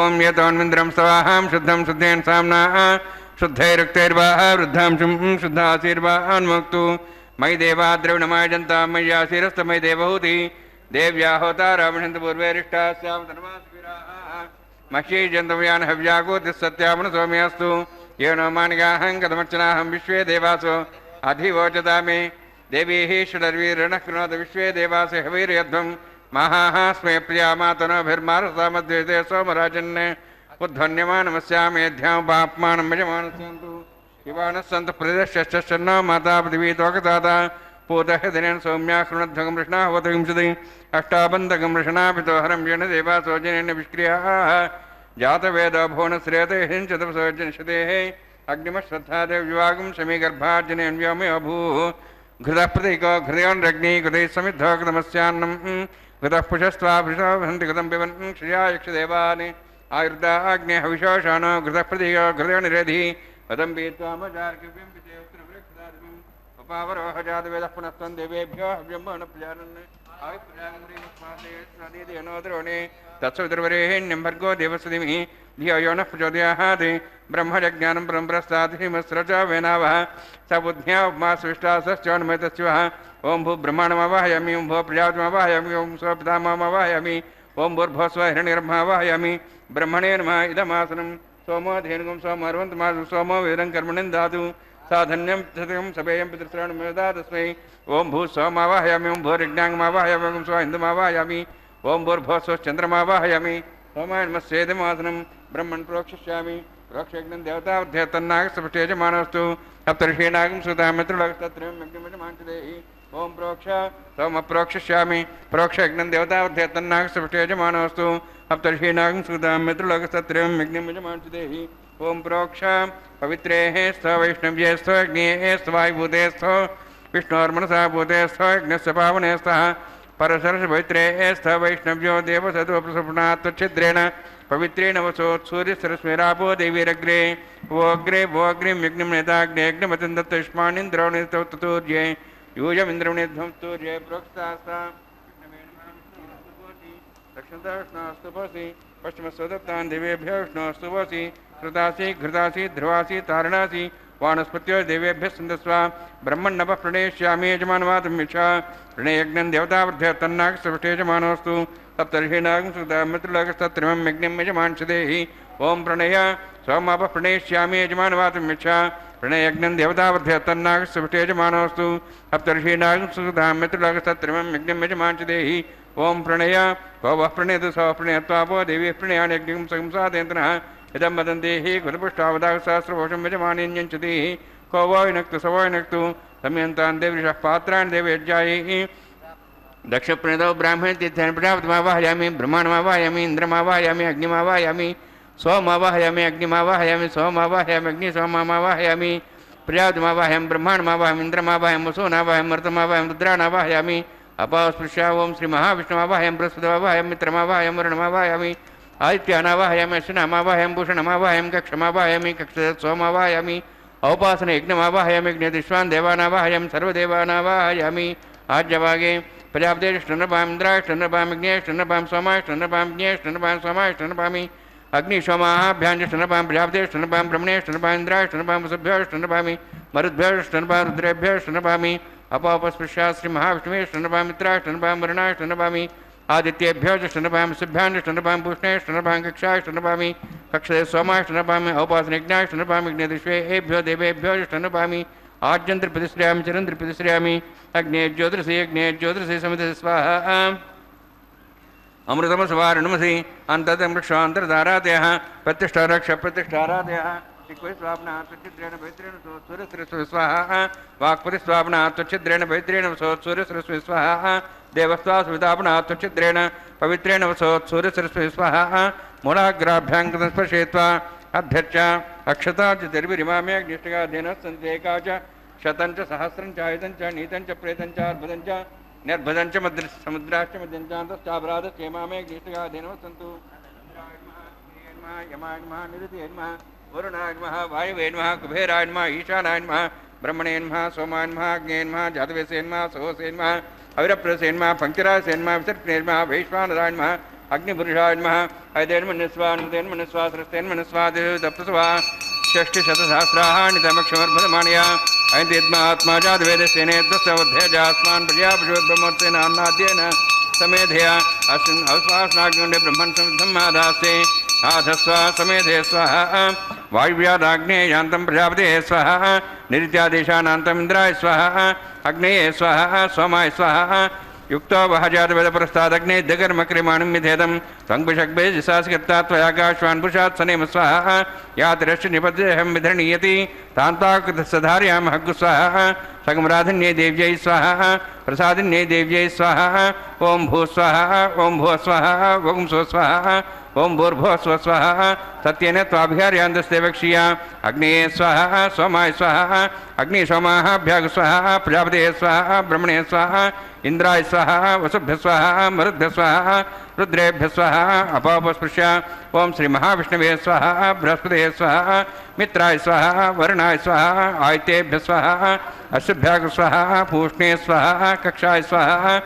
शुद्धैरुक्तैर्वाह वृद्धांशुं शुद्धाशीर्वान्मुक्तु मयि देवा द्रविणमाय जन्ता मय्या शिरस्तमयि देवहूति देव्या होतारामणन्त पूर्वेरिष्टास्यावतनमास्विराः मह्यै जन्तव्यान् हव्यागोतिः सत्यामनु सौम्यास्तु येनो मानिगाहं कथमर्चनाहं विश्वे देवासो अधिवोचता मे देवीः षडर्वीरणः कृणोत विश्वे देवासो हवीर्यध्वं महाः स्मे प्रिया मातनोभिर्मारुतामद्वेते सोमराजन् उद्धन्यमानमस्यामेध्यामुपाप्मानं यजमानस्सन्तु शिवानस्सन्तु प्रदेशश्चन्नो माता पृथिवी तोकताता पूतः दिनेन सौम्या कृणध्वगं कृष्णाः वतविंशति अष्टाबन्धकं वृषणाभितो हरं येन देवासो जनेन विष्क्रियाः जातवेदो भुवनश्रेते हिंसतपसोजनशतेः अग्निमश्रद्धादेव विवागं शमीगर्भार्जनेन व्योमे अभूः घृतः प्रतीको घृतयोन्रग्निः कृतैः समिद्धो कृतमस्यान्नं घृतः पुषस्त्वा पुरुषो वहन्ति कृतं पिबन् श्रिया यक्षदेवानि आयुर्दा अग्ने हविशोषाणो घृतः प्रतीको घृतयोनिरधिः पदं पीत्वामचार्किव्यं विजयोत्तरवृक्षदादिम् उपावरोह जातवेदः पुनस्त्वं देवेभ्यो हव्यं प्रजानन् तत्सवितुर्वरेण्यं भर्गो देवस्वधीमहि धियो यो नः प्रचोदयात् ब्रह्मज्ञानं ब्रह्मप्रसाद हिमस्रच वेनावः स बुद्ध्या उपमा सृष्टा सश्चोन्मयतस्वः ओं भू ब्रह्माण्डमावाहयामि ओं भो प्रजापतिमावाहयामि ओं स्वपितामहमावाहयामि ओं भूर्भुवस्वः हिरण्यगर्भमावाहयामि ब्रह्मणे नमः इदमासनं सोमो धेनुगं सोमर्वन्तमासं सोमो वेदं कर्मणि दातु साधन्यं सत्यं सभेयं पितृश्रवणमेधा तस्मै ओं भू सोमावाहयामि ओं भूर्यज्ञाङ्गमावाहयामि ओं स्व हिन्दुमावाहयामि ओं भूर्भुवस्वश्चन्द्रमावाहयामि सोमाय नमस्येदमासनं ब्रह्मन् प्रोक्षिष्यामि प्रोक्षयज्ञं देवतावध्यतन्नागसपटेजमानस्तु सप्तर्षीणागं सुतामित्रलक्षत्रयं ओं प्रोक्ष सोम प्रोक्षिष्यामि प्रोक्षयज्ञं देवतावध्यतन्नागसपटेजमानस्तु सप्तर्षीणागं सुतामित्रलक्षत्रयं यज्ञमजमानदेहि ओं प्रोक्ष पवित्रेः स्थ वैष्णव्ये स्थ अग्नेः स्थ वायुभूते स्थ विष्णोर्मनसा भूते स्थ यज्ञस्य पावने स्तः परसरस पवित्रे स्थ वैष्णव्यो देव सदो प्रसपनात्वच्छिद्रेण पवित्रेण वसोत् सूर्यसरस्मेरापो देवीरग्रे वोग्रे वोग्रीं यज्ञं नेताग्ने यज्ञमतं दत्तयुष्मानिन्द्रो निस्तौतूर्ये यूयमिन्द्रवनिध्वं तूर्ये प्रोक्तास्ता दक्षिणता विष्णोस्तु भवसि पश्चिमस्वदत्तान् देवेभ्यो विष्णोस्तु भवसि श्रुतासि घृतासि ध्रुवासि तारणासि वानस्पत्यो देवेभ्यः सन्दस्वा ब्रह्मण्णपः प्रणेष्यामि यजमानवातमिच्छा प्रणयज्ञं देवतावृद्ध्य तन्नागसपटेजमानोऽस्तु सप्तर्षीणागं सुतामित्रलोकस्तत्रिमं यज्ञं यजमानशदेहि ओं प्रणय सोमापः प्रणेष्यामि यजमानवातमिच्छा प्रणयज्ञं देवतावृद्ध्य तन्नागसपटेजमानोऽस्तु सप्तर्षीणागं सुतामित्रलोकस्तत्रिमं यज्ञं यजमानशदेहि ओं प्रणय को वः प्रणयतु सः प्रणयत्वापो देवी प्रणयान् यज्ञं संसादयन्तनः इदं वदन्ति हि कुलपुष्टावदासहस्रकोशं यजमानीन्यञ्चति को वो विनक्तु स वो विनक्तु समयन्तान् देवऋषः पात्राणि देवयज्ञायैः दक्षप्रणीतौ ब्राह्मणे तीर्थेन प्रजापतिमावाहयामि ब्रह्माण्डमावाहयामि इन्द्रमावाहयामि अग्निमावाहयामि सोमावाहयामि अग्निमावाहयामि सोमावाहयामि अग्निसोमावाहयामि प्रजापतिमावाहयामि ब्रह्माण्डमावाहयामि इन्द्रमावाहयामि वसूनावाहयामि मरुतमावाहयामि रुद्राणावाहयामि अपास्पृश्या ओं श्रीमहाविष्णुमावाहयामि बृहस्पतिमावाहयामि मित्रमावाहयामि वरुणमावाहयामि आदित्यानावाहयामि अश्विनामावाहयामि भूषणमावाहयामि कक्षमावाहयामि कक्षसोमावाहयामि औपासनयज्ञमावाहयामि यज्ञदिश्वान् देवानावाहयामि सर्वदेवानावाहयामि आज्यभागे प्रजापतिष्ठनपाम् इन्द्राष्टनपाम् यज्ञेष्टनपाम् सोमाष्टनपाम् ज्ञेष्टनपाम् सोमाष्टनपामि अग्निशोमाभ्यां ष्टनपाम् प्रजापतिष्ठनपाम् ब्रह्मणेष्टनपाम् इन्द्राष्टनपाम् वसुभ्योष्टनपामि मरुद्भ्योष्टनपाम् रुद्रेभ्योष्टनपामि अपोपस्पृश्या श्रीमहाविष्णुवेष्टनपाम् मित्राष्टनपाम् वरुणाष्टनपामि आदित्येभ्यो ष्टनपामि शुभ्यां ष्टनपामि पूष्णेष्टनपामि कक्षाष्टनपामि कक्षे सोमाष्टनपामि औपासनयज्ञाष्टनपामि यज्ञदिश्वेभ्यो देवेभ्यो ष्टनपामि आज्यन्त्रिप्रतिश्रयामि चिरन्त्रिप्रतिश्रयामि अग्ने ज्योतिषि अग्ने ज्योतिषि समिति स्वाहा अमृतमसवारणमसि अन्ततं वृक्षान्तर्धारादयः प्रतिष्ठा रक्ष प्रतिष्ठारादयः स्वापना त्वच्छिद्रेण पवित्रेण सूर्यसरस्वती स्वाहा वाक्परिस्वापना त्वच्छिद्रेण पवित्रेण वसोत् सूर्यसरस्वती स्वाहा देवस्वा सुविधापना त्वच्छिद्रेण पवित्रेण वसोत् सूर्यसरस्वती स्वाहा मूलाग्राभ्यां स्पर्शयित्वा अभ्यर्च अक्षता च तिर्भिरिमामे अग्निष्टकाधीनः सन्ति एका च शतं च सहस्रं च आयुधं च नीतं च प्रेतं च अर्बुदं च निर्भुदं च मद्र समुद्राश्च मध्यञ्चान्तश्चापराधश्चेमामे अग्निष्टकाधीनः सन्तु यमाय नमः निरुतिये नमः वरुणाय नमः वायवे नमः कुबेराय नमः ईशानाय नमः ब्रह्मणे नमः सोमाय नमः अग्नेय नमः जातवेसे नमः सोसे नमः अविरप्रसे नमः पंक्तिरासे नमः विसर्पणे नमः वैश्वानराय नमः अग्निपुरुषाय नमः ऐदेन्मन्यस्वा अनुदेन्मन्यस्वा सरस्तेन्मन्यस्वा दप्तस्वा षष्टिशतसहस्राः नितमक्षमर्भदमानया ऐन्द्रियद्मात्मा जातवेदसेनेद्वस्वध्यजास्मान् प्रजापशुब्रह्मोत्सेन अन्नाद्येन समेधया अस्मिन् अवस्वासनाग्निण्डे ब्रह्मन् समिद्धम् आधास्ते आधस्वा समेधे स्वाहा वायुव्यादाग्नेयान्तं प्रजापतेः स्वाहा निरित्यादेशानान्तम् इन्द्राय स्वाहा अग्नेये स्वाहा सोमाय स्वाहा युक्तो वह जातवेदपुरस्तादग्ने दगर्मक्रिमाणं मिथेदं त्वङ्बिषग्भे जिसास्कृता त्वयाकाश्वान् पुरुषात् सनेम स्वाहा यातिरश्च निपद्यहं विधरणीयति तान्ताकृतसधार्यां हग्गु स्वाहा सगमराधिन्ये देव्यै स्वाहा प्रसादिन्ये देव्यै स्वाहा ओं भू स्वाहा ओं भुव स्वाहा ओं सो स्वाहा ओं भूर्भुवः स्व स्वाहा सत्येन त्वाभिहार्यान्तस्ते वक्ष्या अग्नेये स्वाहा सोमाय स्वाहा अग्निसोमाभ्याग स्वाहा प्रजापतेः स्वाहा ब्रह्मणे स्वाहा इंद्राय स्वाहा वसुभ्य स्वाहा मरुद्भ्य स्वाहा रुद्रेभ्य स्वाहा अपापस्पृश्य ओं श्री महाविष्णवे स्वाहा बृहस्पते स्वाहा मित्राय स्वाहा वरुणाय स्वाहा आयतेभ्य स्वाहा अश्वभ्याग स्वाहा पूष्णे स्वाहा कक्षाय स्वाहा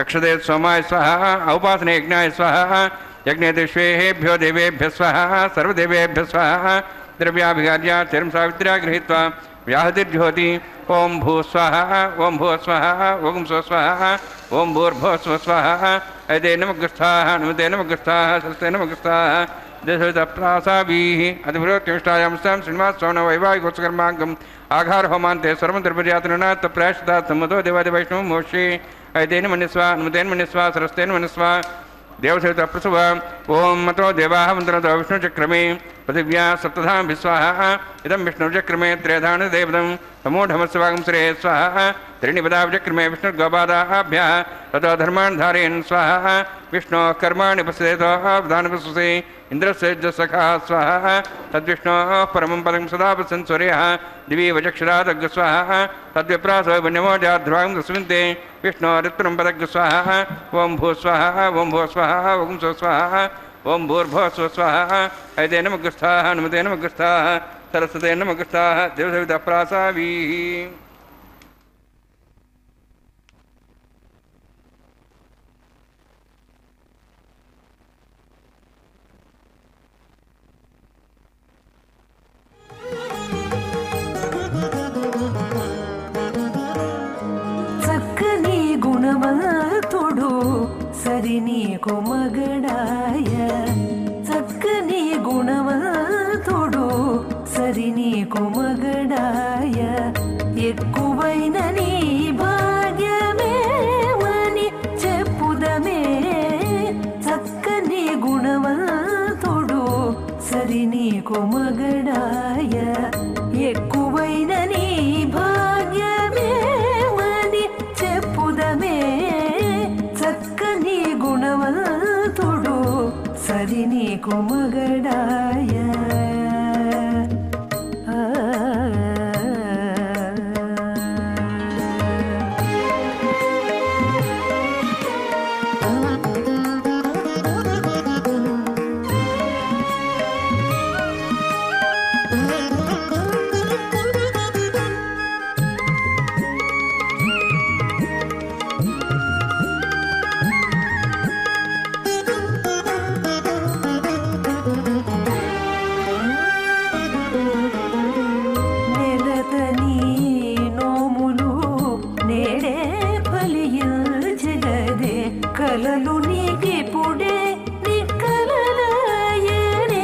कक्षदे सोमाय स्वाहा औपासने यज्ञाय स्वाहा यज्ञे दिश्वेभ्यो देवेभ्य स्वाहा सर्वदेवेभ्य स्वाहा द्रव्याभिगार्या चरम सावित्र्या गृहीत्वा व्याहतिर्ज्योति ओम भू स्वाहा ओम भू स्वाहा ओम स्व स्वाहा ओम भूर्भुव स्व स्वाहा ऐदे नमग्रस्थाः नमते नमग्रस्थाः सस्ते नमग्रस्थाः दशविधप्रासाभिः अतिभृत्युष्टायां स्तं श्रीनिवास सौन वैवाहिकोत्सकर्माङ्गम् आघार होमान्ते सर्वं द्रव्यजातनना तप्रायश्चित्तात् सम्मतो देवादिवैष्णवं मोक्षे ऐतेन मन्यस्वा नमतेन मन्यस्वा सरस्तेन मन्यस्वा देवसेविता प्रसव ओम मतो देवाः मन्त्रतो विष्णुचक्रमे पृथिव्या सप्तधां विस्वाहा इदं विष्णुचक्रमे त्रेधान देवदं समूढमस्वागं श्रेय स्वाहा त्रीणि पदाचक्रमे विष्णुर्गोपादाभ्यः ततो धर्मान् धारयन् स्वाहा विष्णोः कर्माणि पश्येतो अवधानपश्यसे इन्द्रस्य सखा स्वाहा तद्विष्णोः परमं पदं सदा पश्यन् सूर्यः दिवि वचक्षरादग् स्वाहा तद्विप्रासो वन्यमोजाध्रुवं गस्मिन्ते विष्णोरित्रं पदग् स्वाहा ओम भू स्वाहा ओम भू स्वाहा ओम स्व स्वाहा ओम भूर्भुवः स्व स्वाहा ऐते नमग्रस्थाः नमते नमग्रस्थाः सरस्वते नमग्रस्थाः देवसेवितः प्रासाभिः సరిని కొమగడాయ చక్కని గుణవంతుడు సరిని కొమగడాయ ఎక్కువైన నీ భాగ్యమేమని చెప్పుదమే చక్కని గుణవంతుడు సరిని కొమగడాయ ఎక్కువైన నీ భాగ్యమేమని చెప్పుదమే చక్కని గుణవంతుడు సరిని కొమగడాయ కలలు నీకిపుడే నిక్కలలాయనే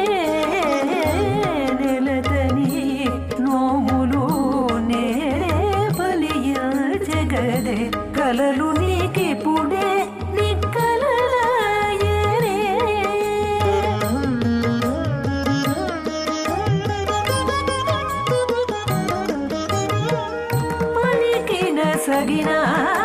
నెలతని నోములు నేడే ఫలించగదే కలలు నీకిపుడే నిక్కలలాయనే పలికిన సగినా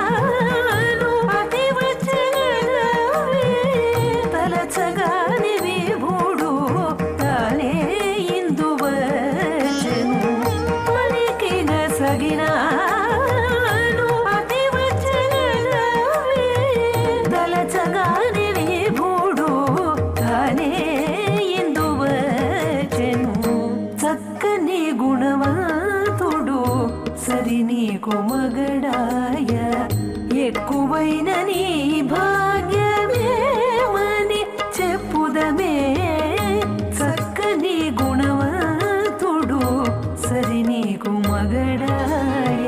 సరిని కొమగడాయ ఎక్కువైన నీ భాగ్యమేమని చెప్పుదమే చక్కని గుణవంతుడు సరిని కొమగడాయ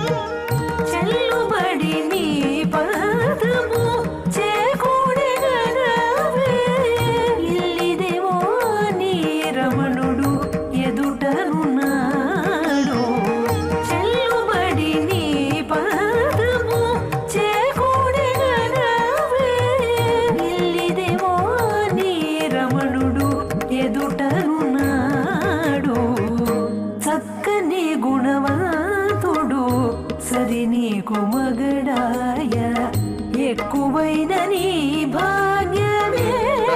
చెల్లుబడి నీ పదము చేకూడెగ సరి నీకు మగడాయ ఎక్కువైన నీ భాగ్యమే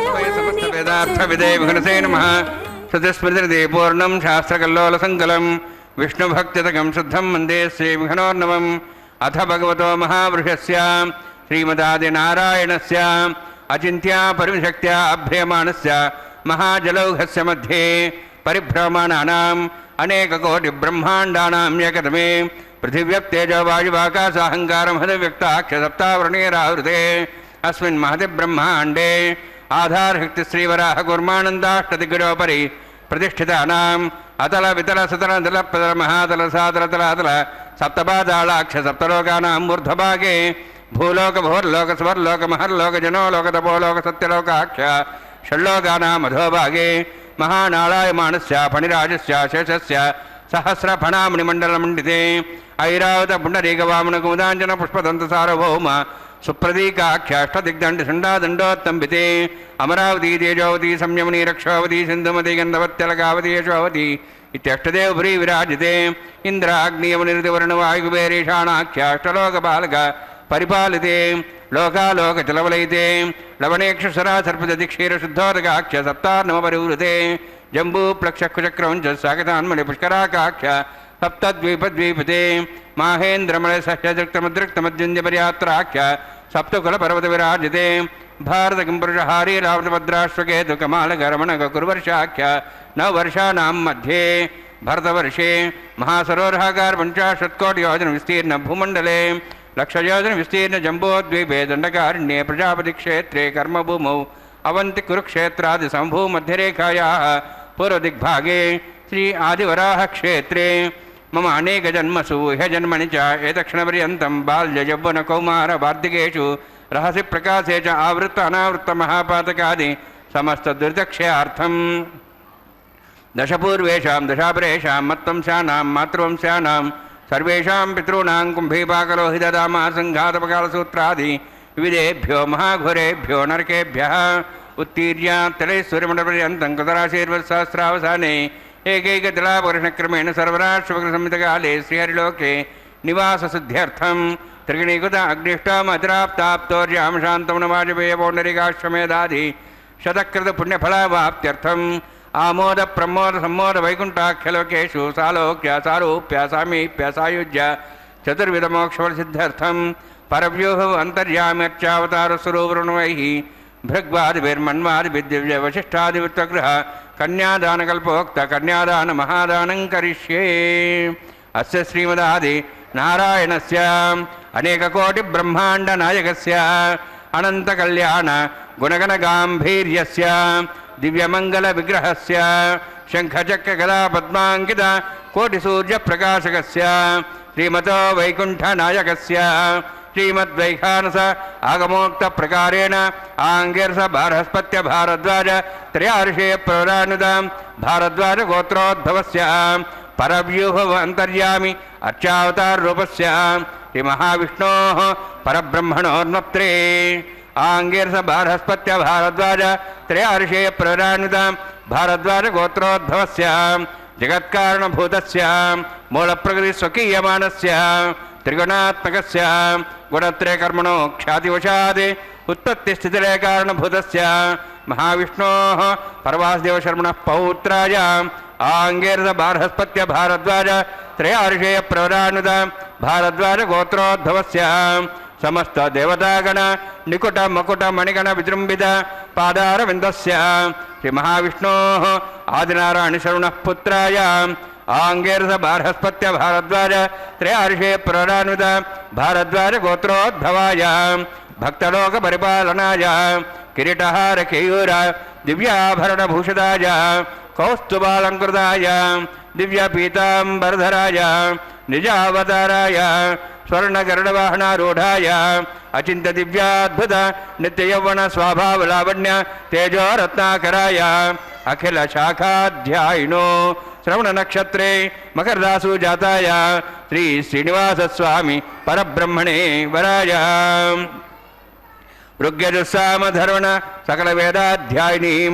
వేదార్థ విదే విఘ్నసే నమః శృతిస్మృతిర్దే పూర్ణం శాస్త్రకల్లోల సంకలం విష్ణుభక్తితకం శుద్ధం వందే శ్రీవిఘ్నోర్నవం అథ భగవతో మహావృషస్య శ్రీమదాదినారాయణస్య అచింత్యా పరిశక్త్యా అభ్రియమాణస్య మహాజలౌఘస్య మధ్యే పరిభ్రమణానాం అనేకకోటి బ్రహ్మాండానాం ఏకతమే పృథివ్యప్తేజో వాయువాకాశాహంకారం హృదవ్యక్తాక్షసప్తావృణేరావృతే అస్మిన్ మహతి బ్రహ్మాండే ఆధారశక్తి శ్రీవరాహ కూర్మానందాష్టదిగ్గజోపరి ప్రతిష్ఠితానాం అతల వితల సుతల దల ప్రతల మహాతల సాతల తలాతల సప్తపాదాళాక్ష సప్తలోకానాం ఊర్ధ్వభాగే భూలోక భోర్లోక స్వర్లోక మహర్లోక జనోలోక తపోలోక సత్యలోకాక్ష షణ్లోకానాం అధోభాగే మహానాళాయమానస్య ఫణిరాజస్య శేషస్య సహస్ర ఫణామణిమండలమండితే ఐరావత పుండరీకవామన కుముదాంజన పుష్పదంత సార్వభౌమ సుప్రదీకాఖ్యాష్టదిగ్దండి షండాదండోత్తంబితే అమరావతి తేజోవతి సంయమని రక్షావతి సింధుమతి గంధవత్యలకావతి యశోవతి ఇత్యష్టదేవ భ్రీ విరాజితే ఇంద్ర అగ్నియమనిరుతివర్ణ వాయుకుబేరీషాణాఖ్యాష్టలోకపాలక పరిపాలితే లోకాలోకచలవలైతే లవణేక్షసరా సర్పదక్షీర శుద్ధోదకాఖ్య సప్తార్ణమ పరివృతే జంబూ ప్లక్షకుచక్రం చ సాగతాన్మణి పుష్కరాకాఖ్య సప్తద్వీపద్వీపతే మాహేంద్రమణ సహ్యదృక్తమదృక్తమద్యుంజపర్యాత్రాఖ్య సప్తకుల పర్వత విరాజితే భారత కింపురుషహారీ రావతభద్రాశ్వకేతు కమాలగరమణగ కురువర్షాఖ్య నవవర్షానాం మధ్యే భరతవర్షే మహాసరోరహాకార పంచాశత్కోటి యోజన విస్తీర్ణ భూమండలే లక్షయోజన విస్తీర్ణ జంబోద్వీపే దండకారణ్యే ప్రజాపతి క్షేత్రే కర్మభూమౌ అవంతి కురుక్షేత్రాది సంభూ మధ్యరేఖాయాः పూర్వదిగ్భాగే శ్రీ ఆదివరాహ క్షేత్రే మమ అనేక జన్మసు ఇహ జన్మని చ ఏతక్షణపర్యంతం బాల్య యౌవన కౌమార వార్ధికేషు రహసి ప్రకాశే చ ఆవృత్త అనావృత్త మహాపాతకాది సమస్త దురితక్షయార్థం దశపూర్వేషాం దశాపరేషాం మత్వంశానాం మాతృవంశానాం సర్వేషాం పితॄణాం కుంభీపాకలోహితదామా సంఘాతపకాలసూత్రాది వివిధేభ్యో మహాఘోరేభ్యో నరకేభ్యः ఉత్తీర్య తలైశ్వర్యమండపర్యంతం కృతరాశీర్వత్సహస్రావసానే ఏకైకతిలాపకృష్ణక్రమేణ సర్వరాష్ట్రవకృసంహితకాలే శ్రీహరిలోకే నివాససిద్ధ్యర్థం త్రిగణీకృత అగ్నిష్టామతిరాప్తాప్తోర్యాం శాంతమున వాజపేయ పౌండరీకాశ్వమేధాది శతకృత పుణ్యఫలావాప్త్యర్థం ఆమోద ప్రమోద సమ్మోద వైకుంఠాఖ్యలోకేషు సాలోక్య సారూప్య సామీప్య సాయుజ్య చతుర్విధ మోక్షఫలసిద్ధ్యర్థం పరవ్యూహ అంతర్యామ్యర్చావతారస్వరూపృణవైః భృగ్వాదిభిర్మన్వాదిభిర్దివ్య వశిష్ఠాదివిత్వగృహ కన్యాదానకల్పోక్త కన్యాదాన మహాదానం కరిష్యే అస్య శ్రీమదాది నారాయణస్య అనేకకోటి బ్రహ్మాండ నాయకస్య అనంత కళ్యాణ గుణగణ గాంభీర్యస్య దివ్యమంగళ విగ్రహస్య శంఖచక్ర గదా పద్మాంకిత కోటి సూర్య ప్రకాశకస్య శ్రీమతో వైకుంఠ నాయకస్య శ్రీమద్వైఖానస ఆగమోక్త ప్రకారేణ ఆంగిర్స బారహస్పత్య భారద్వాజ త్రయార్షేయ ప్రవరానుద భారద్వాజ గోత్రోద్భవస్య పరవ్యూహ అంతర్యామి అర్చావతార రూపస్య శ్రీ మహావిష్ణోః పరబ్రహ్మణోర్నప్త్రే ఆంగిర్స బారహస్పత్య భారద్వాజ త్రయార్షేయ ప్రవరానుద భారద్వాజ గోత్రోద్భవస్య జగత్కారణభూతస్య మూలప్రకృతి స్వకీయమానస్య త్రిగుణాత్మకస్య గుణత్రయ కర్మణో ఖ్యాతివశాద్ ఉత్పత్తి స్థితిలయ కారణభూతస్య మహావిష్ణోః పరవాసుదేవ శర్మణః పౌత్రాయ ఆంగేర్ద బార్హస్పత్య భారద్వాజ త్రయార్షేయ ప్రవరానుద భారద్వాజ గోత్రోద్భవస్య సమస్త దేవతాగణ నికుట మకుట మణిగణ విజృంభిత పాదారవిందస్య శ్రీ మహావిష్ణోః ఆదినారాయణ శర్మణః పుత్రాయ ఆంగేర్ద బార్హస్పత్య భారద్వాజ త్రయార్షేయ ప్రవరానుద భారద్వాజ గోత్రోద్భవాయ భక్తలోక పరిపాలనాయ కిరీటహార కేయూర దివ్యాభరణభూషితాయ కౌస్తుభాలంకృతాయ దివ్యపీతాంబరధరాయ నిజావతారాయ స్వర్ణగరుడవాహనారూఢాయ అచింత దివ్యాద్భుత నిత్యయౌవన స్వభావలావణ్య తేజోరత్నాకరాయ అఖిల శాఖాధ్యాయినో శ్రవణ నక్షత్రే మకరరాసు జాతాయ శ్రీ శ్రీనివాసస్వామి పరబ్రహ్మణే వరాయ ఋగ్యజుస్సామధర్వణ సకల వేదాధ్యాయినీం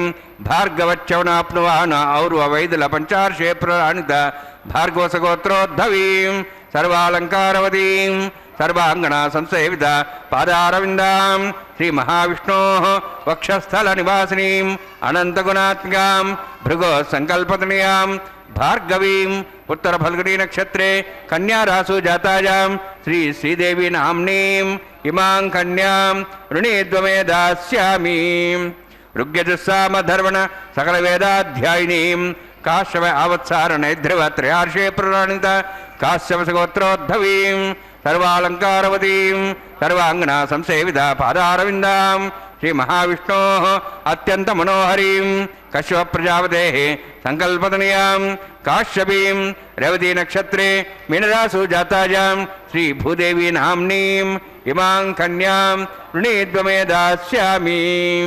భార్గవచ్చవనాప్నువాన ఔర్వ వైదుల పంచార్షే ప్రరాణిత భార్గవసగోత్రోద్భవీం సర్వాలంకారవతీం సర్వాంగనా సంసేవిత పాదారవిందాం శ్రీ మహావిష్ణోః వక్షస్థల నివాసినీం అనంతగుణాత్మికాం భృగో సంకల్పతనయాం భార్గవీం ఉత్తర ఫల్గుణీ నక్షత్రే కన్యారాసు జాతాయాం శ్రీ శ్రీదేవి నామ్నీం ఇమాం కన్యాం రుణీద్వమే దాస్యామి ఋగ్యజస్సామధర్వణ సకల వేదాధ్యాయినీం కాశ్యవ ఆవత్సారణైధ్రువ త్రయార్షే ప్రణీత కాశ్యవసగోత్రోద్భవీం సర్వాలంకారవతీం సర్వాంగనా సంసేవిత పాదారవిందాం శ్రీ మహావిష్ణోః అత్యంత మనోహరీం కశ్యప ప్రజాపతేః సంకల్పతనయాం కాశ్యపీం రేవతీ నక్షత్రే మీనరాసు జాతాయాం శ్రీ భూదేవి నామ్నీం ఇమాం కన్యాం రుణీద్వమే దాస్యామి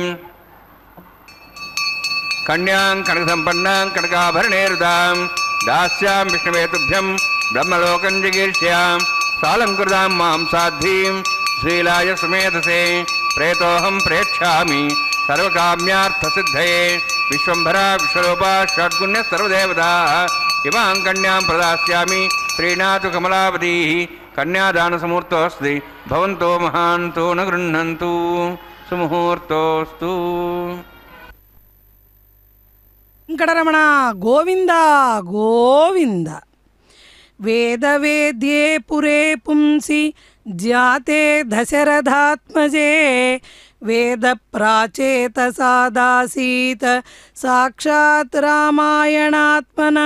కన్యాం కనక సంపన్నాం కనకాభరణేరుదాం దాస్యాం విష్ణువేతుభ్యం బ్రహ్మలోకం జిగీర్ష్యాం సాలంకృతాం మాం సాధ్వీం శ్రీలాయ సుమేధసే ప్రేతోహం ప్రేక్షామి సర్వకామ్యార్థసిద్ధయే విశ్వంభరా విశ్వరూపా షడ్గుణ్య సర్వదేవతా ఇమాం కన్యాం ప్రదాస్యామి ప్రీణాతు కమలావతీ కన్యాదానసముహూర్తోస్తి భవంతో మహాంతో న గృహ్ణంతు సుముహూర్తోస్తు. వెంకటరమణ గోవింద గోవింద. వేదవేద్యే పురే పుంసి జాతే దశరథాత్మజే వేద ప్రాచేత సాదాసీత సాక్షాత్ రామాయణాత్మనా.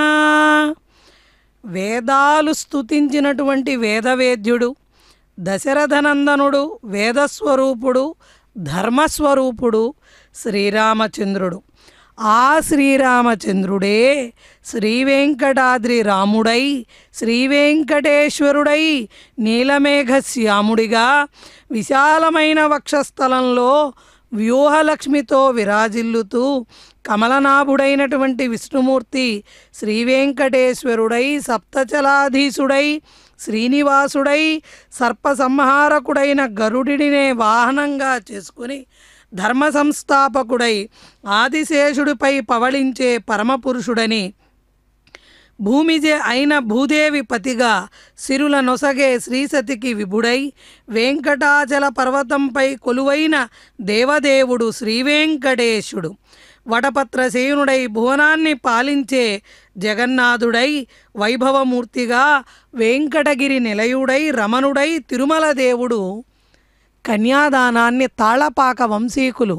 వేదాలు స్తుతించినటువంటి వేదవేద్యుడు దశరథనందనుడు వేదస్వరూపుడు ధర్మస్వరూపుడు శ్రీరామచంద్రుడు. ఆ శ్రీరామచంద్రుడే శ్రీవేంకటాద్రి రాముడై శ్రీవేంకటేశ్వరుడై నీలమేఘశ్యాముడిగా విశాలమైన వక్షస్థలంలో వ్యూహలక్ష్మితో విరాజిల్లుతూ కమలనాభుడైనటువంటి విష్ణుమూర్తి శ్రీవేంకటేశ్వరుడై సప్తచలాధీశుడై శ్రీనివాసుడై సర్పసంహారకుడైన గరుడినే వాహనంగా చేసుకుని ధర్మ సంస్థాపకుడై ఆదిశేషుడిపై పవళించే పరమపురుషుడని భూమిజే అయిన భూదేవి పతిగా సిరుల నొసగే శ్రీసతికి విభుడై వెంకటాచల పర్వతంపై కొలువైన దేవదేవుడు శ్రీవేంకటేశుడు వటపత్రసేనుడై భువనాన్ని పాలించే జగన్నాథుడై వైభవమూర్తిగా వెంకటగిరి నిలయుడై రమణుడై తిరుమల దేవుడు కన్యాదానాన్ని తాళపాక వంశీకులు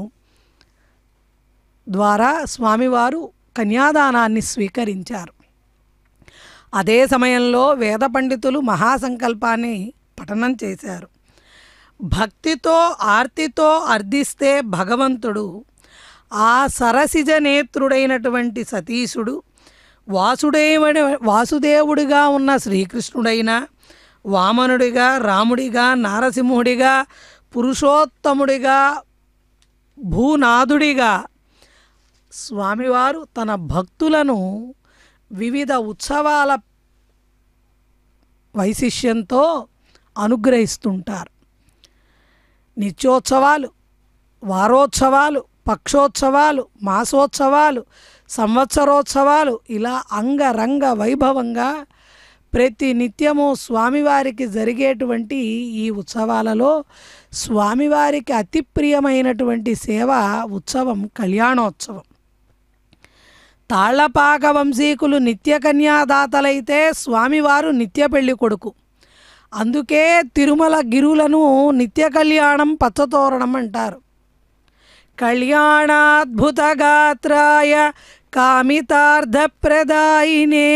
ద్వారా స్వామివారు కన్యాదానాన్ని స్వీకరించారు. అదే సమయంలో వేద పండితులు మహాసంకల్పాన్ని పఠనం చేశారు. భక్తితో ఆర్తితో అర్థిస్తే భగవంతుడు ఆ సరసిజ నేత్రుడైనటువంటి సతీశుడు వాసుదేవుడి వాసుదేవుడిగా ఉన్న శ్రీకృష్ణుడైన వామనుడిగా రాముడిగా నారసింహుడిగా పురుషోత్తముడిగా భూనాథుడిగా స్వామివారు తన భక్తులను వివిధ ఉత్సవాల వైశిష్యంతో అనుగ్రహిస్తుంటారు. నిత్యోత్సవాలు, వారోత్సవాలు, పక్షోత్సవాలు, మాసోత్సవాలు, సంవత్సరోత్సవాలు ఇలా అంగరంగ వైభవంగా ప్రతి నిత్యము స్వామివారికి జరిగేటువంటి ఈ ఉత్సవాలలో స్వామివారికి అతి ప్రియమైనటువంటి సేవ ఉత్సవం కళ్యాణోత్సవం. తాళ్లపాక వంశీకులు నిత్య కన్యాదాతలైతే స్వామివారు నిత్య పెళ్లి కొడుకు. అందుకే తిరుమల గిరులను నిత్య కళ్యాణం పచ్చతోరణం అంటారు. కళ్యాణాద్భుత గాత్రాయ కామితార్థప్రదాయినే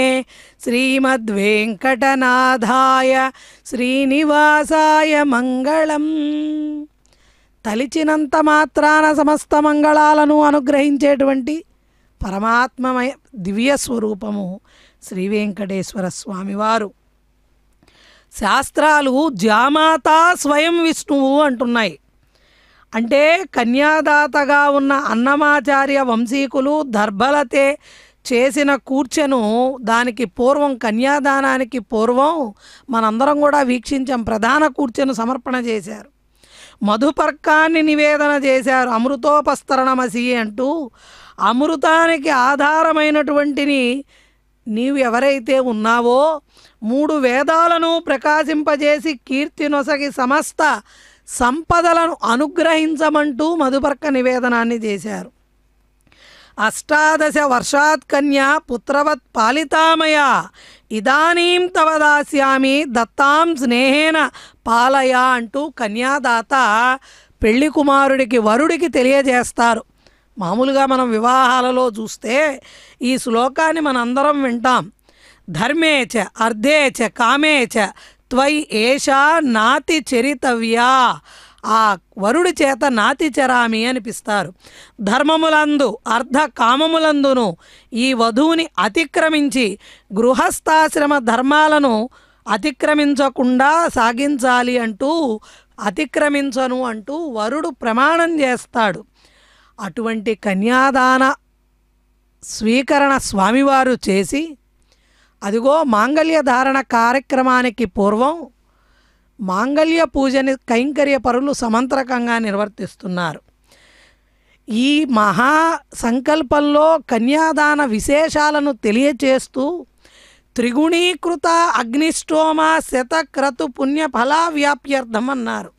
శ్రీమద్వేంకటనాథాయ శ్రీనివాసాయ మంగళం. తలిచినంత మాత్రాన సమస్త మంగళాలను అనుగ్రహించేటువంటి పరమాత్మమయ దివ్య స్వరూపము శ్రీ వెంకటేశ్వర స్వామివారు. శాస్త్రాలు జామాత స్వయం విష్ణువు అంటున్నాయి. అంటే కన్యాదాతగా ఉన్న అన్నమాచార్య వంశీకులు దర్భలతే చేసిన కూర్చెను దానికి పూర్వం కన్యాదానానికి పూర్వం మనందరం కూడా వీక్షించాం. ప్రధాన కూర్చెను సమర్పణ చేశారు. మధుపర్కాన్ని నివేదన చేశారు. అమృతోపస్తరణమసి అంటూ అమృతానికి ఆధారమైనటువంటిని నీవు ఎవరైతే ఉన్నావో మూడు వేదాలను ప్రకాశింపజేసి కీర్తి నొసగి సమస్త సంపదలను అనుగ్రహించమంటూ మధుపర్క నివేదనాన్ని చేశారు. అష్టాదశ వర్షాత్ కన్యా పుత్రవత్ పాలితామయ ఇదానీం తవ దాస్యామి దత్తాం స్నేహేన పాలయ అంటూ కన్యాదాత పెళ్లి కుమారుడికి వరుడికి తెలియజేస్తారు. మామూలుగా మనం వివాహాలలో చూస్తే ఈ శ్లోకాన్ని మనందరం వింటాం. ధర్మేచ అర్ధేచ కామేచ త్వయి ఏషా నాతి చరితవ్యా, ఆ వరుడి చేత నాతి చరామి అనిపిస్తారు. ధర్మములందు అర్ధ కామములందును ఈ వధువుని అతిక్రమించి గృహస్థాశ్రమ ధర్మాలను అతిక్రమించకుండా సాగించాలి అంటూ అతిక్రమించను అంటూ వరుడు ప్రమాణం చేస్తాడు. అటువంటి కన్యాదాన స్వీకరణ స్వామివారు చేసి అదిగో మాంగళ్య ధారణ కార్యక్రమానికి పూర్వం మాంగళ్య పూజని కైంకర్య పరులు సమంత్రకంగా నిర్వర్తిస్తున్నారు. ఈ మహా సంకల్పంలో కన్యాదాన విశేషాలను తెలియచేస్తూ త్రిగుణీకృత అగ్నిష్టోమ శతక్రతు పుణ్యఫలా వ్యాప్యర్థం అన్నారు.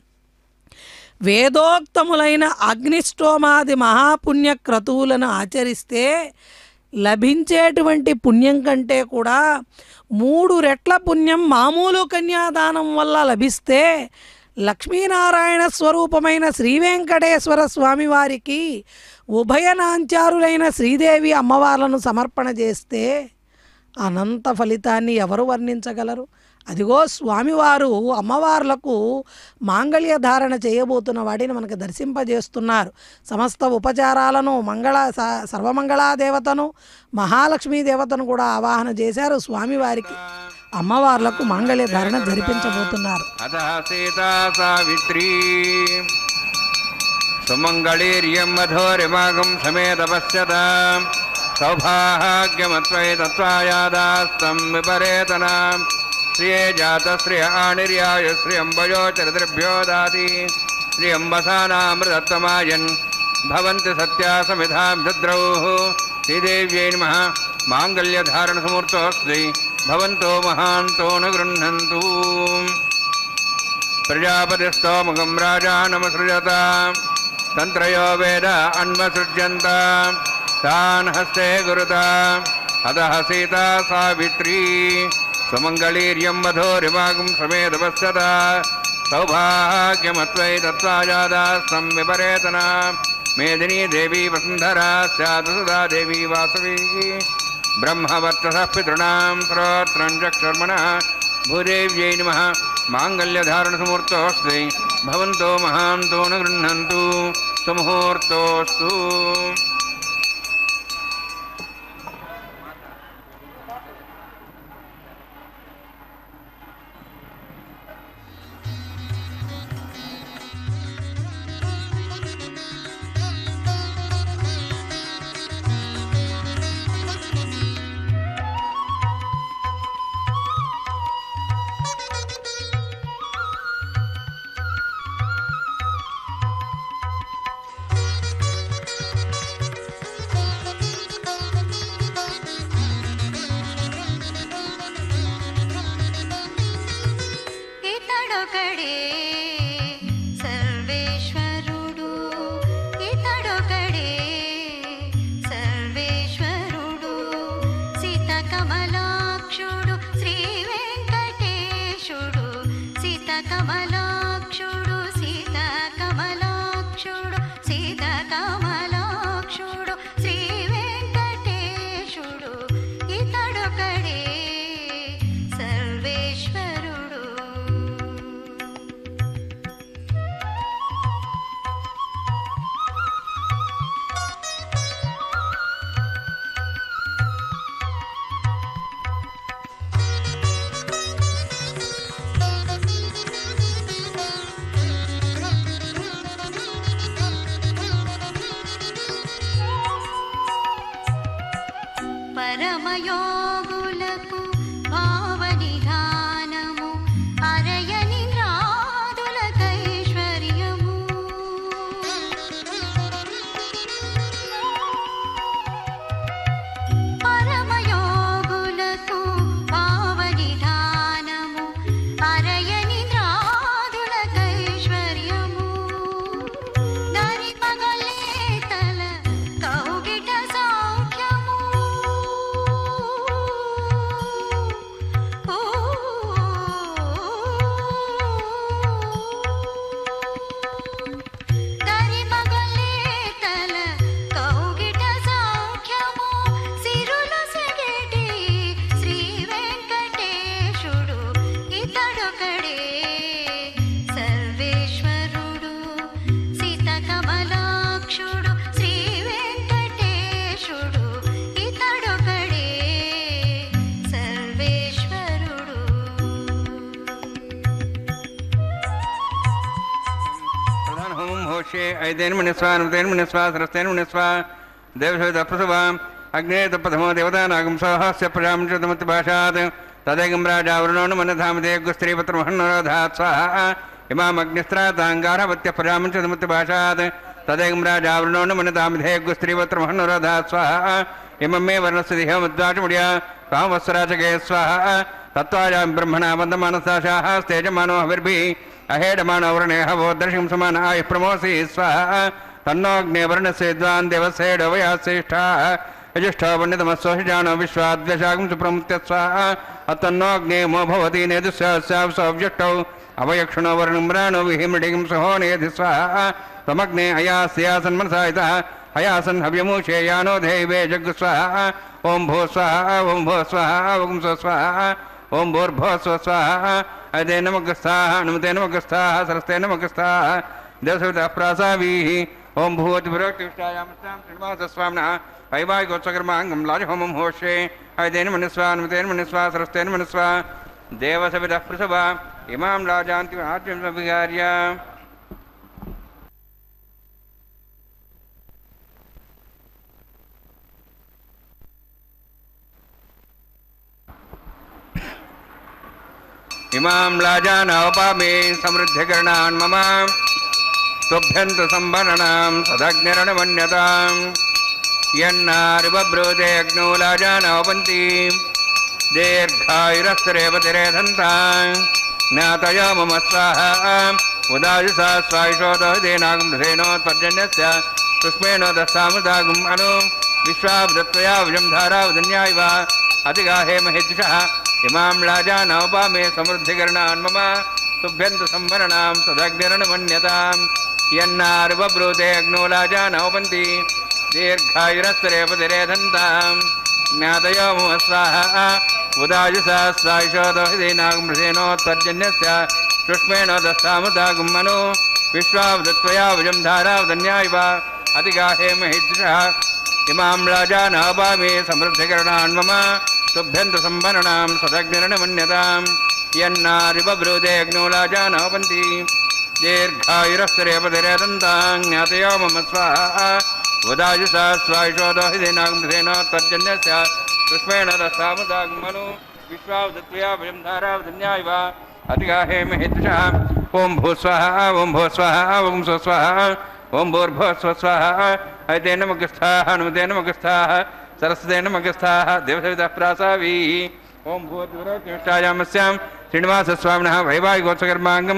వేదోక్తములైన అగ్నిష్టోమాది మహాపుణ్య క్రతువులను ఆచరిస్తే లభించేటువంటి పుణ్యం కంటే కూడా మూడు రెట్ల పుణ్యం మామూలు కన్యాదానం వల్ల లభిస్తే లక్ష్మీనారాయణ స్వరూపమైన శ్రీ వెంకటేశ్వర స్వామి వారికి ఉభయనాంచారులైన శ్రీదేవి అమ్మవార్లను సమర్పణ చేస్తే అనంత ఫలితాన్ని ఎవరు వర్ణించగలరు? అదిగో స్వామివారు అమ్మవార్లకు మాంగళ్య ధారణ చేయబోతున్న వాటిని మనకు దర్శింపజేస్తున్నారు. సమస్త ఉపచారాలను మంగళ సర్వమంగళా దేవతను మహాలక్ష్మీ దేవతను కూడా ఆవాహన చేశారు. స్వామివారికి అమ్మవార్లకు మాంగళ్య ధారణ జరిపించబోతున్నారు. సుమంగళీర్యం మధోరిమాగం సమేత పశ్యత సౌభాగ్యమత్వై తత్వాయాదాస్తం విపరేతన శ్రియ జాత శ్రియ ఆనిర్యాయ శ్రియంబయో చరిద్రభ్యో దాతి శ్రియంబసానామృతమాయన్ భవంతి సత్యా సమిధాం దద్రౌ శ్రీదేవ్యై నమః మాంగళ్యధారణ సమూర్తోస్తి భవంతో మహాంతో న గృహ్ణంతు. ప్రజాపతిస్తోముఖం రాజా నమసృజత తంత్రయో వేద అన్వసృజ్యంత తాన్ హస్తే గురుత అతః సీతా సావిత్రీ సుమంగళీర్యం మధోరిమాగం సమేత పశ్యత సౌభాగ్యమత్వై తత్వాజాదాస్తం విపరేతన మేదినీ దేవీ వసుంధరా స్యాత్ సుధా దేవీ వాసవీ బ్రహ్మవర్చసః పితॄణాం శ్రోత్రం చక్షుర్మణః భూదేవ్యై నమః మాంగళ్యధారణ సమూర్తోస్తి భవంతో మహాంతో న గృహ్ణంతు సుముహూర్తోస్తు. పరమయోగులకు భావనిధానము అరయని నాదులకైశ్వర్యము పరమయోగులకు होशे ऐतेन मुनिस्वा नमतेन मुनिस्वा सरस्तेन मुनिस्वा देवसविदप्रसवा अग्ने तपथमो देवतानागं सहस्य प्रजामुच्यतमतिभाषात् तदेकं राजावरुणो न मनधामदे गुस्त्रीपत्रमहन्नरोधात् स्वाहा इमाम् अग्निस्त्राताङ्गारवत्य प्रजामुच्यतमतिभाषात् तदेकं राजावरुणो न मनधामदे गुस्त्रीपत्रमहन्नरोधात् स्वाहा इमं मे वर्णस्य दिहमुद्वाचमुड्या कामवत्सराचके स्वाहा तत्त्वायां ब्रह्मणा बन्धमानसाशाः स्तेजमानो हविर्भिः अहेडमानो वर्णे हवो दर्शिं समान आयुः प्रमोसि स्वाहा तन्नोऽग्ने वर्णस्य विद्वान् देवस्येडो वयः श्रेष्ठाः यजुष्ठो वन्यतमस्वहिजानो विश्वाद्वेषागं सुप्रमुत्य स्वाहा अतन्नोऽग्ने मो भवति नेदुस्यास्यां सौव्यष्टौ अवयक्षणो वर्णम्राणो विहिमृडिगं सहो नेधि स्वाहा तमग्ने अयास्यासन्मनसायितः हयासन् हव्यमूषे यानो देवे जग् स्वाहा ओं भो स्वाहा ओं भो स्वाहा ओं स्व स्वाहा ओं भूर्भो स्व स्वाहा अदे नमगस्थाः नमते नमगस्थाः सरस्ते नमगस्थाः देवसवितः प्रासावीः ओं भूवतिभुरोक्तिष्ठायामस्यां श्रीनिवासस्वामिनः वैवाहिकोत्सकर्माङ्गं लाजहोमं होष्ये अयतेन मनुस्वा नमतेन मनुस्वा सरस्तेन मनुस्वा देवसवितः प्रसवा इमां लाजान्ति आज्यं सविहार्य इमां लाजानवपामि समृद्धिकरणान् मम तुभ्यन्त संवरणां सदग्निरणमन्यताम् यन्नारिबभ्रूते अग्नौ लाजानवपन्ति दीर्घायुरस्तरेवतिरेधन्तां ज्ञातया मम स्वाहा उदायुषा स्वायुषोदहदेनागमृधेनोत्पर्जन्यस्य पुष्पेणो दस्तामुदागम् अनु विश्वावदत्वया विजं धारावदन्यायव अधिगाहे महिद्विषः इमां लाजानवपामे समृद्धिकरणान् मम तुभ्यन्त संवरणां सदग्निरणमन्यतां यन्नारिबभ्रूते अग्नौ लाजानवपन्ति दीर्घायुरस्तरेवतिरेधन्तां ज्ञातयो मम स्वाहा उदायुषा स्वायुषोदहदेनागमृधेनोत्पर्जन्यस्य पुष्पेण दस्तामुदागम् अनु विश्वावदत्वया विजं धारावदन्यायव अधिगाहे महिद्विषः इमां लाजानवपामे समृद्धिकरणान् मम तुभ्यन्त संवरणां सदग्निरणमन्यतां यन्नारिबभ्रूते अग्नौ लाजानवपन्ति दीर्घायुरस्तरेवतिरेधन्तां ज्ञातयो मम स्वाहा उदायुषा स्वायुषोदहदेनागमृधेनोत्पर्जन्यस्य पुष्पेण दस्तामुदागम् अनु विश्वावदत्वया विजं धारावदन्यायव अधिगाहे महिद्विषः ओं भूस्वाहा ओं भो स्वाहा ओं स्व स्वाहा ओं भूर्भुवः स्वः स्वाहा ऐतेन नमगस्थाः नमतेन नमगस्थाः सरस्वते नमगस्थाः देवसवितः प्रासावीः ओं भूर्भुवस्यां श्रीनिवासस्वामिनः वैवाहिकोत्सकर्माङ्गं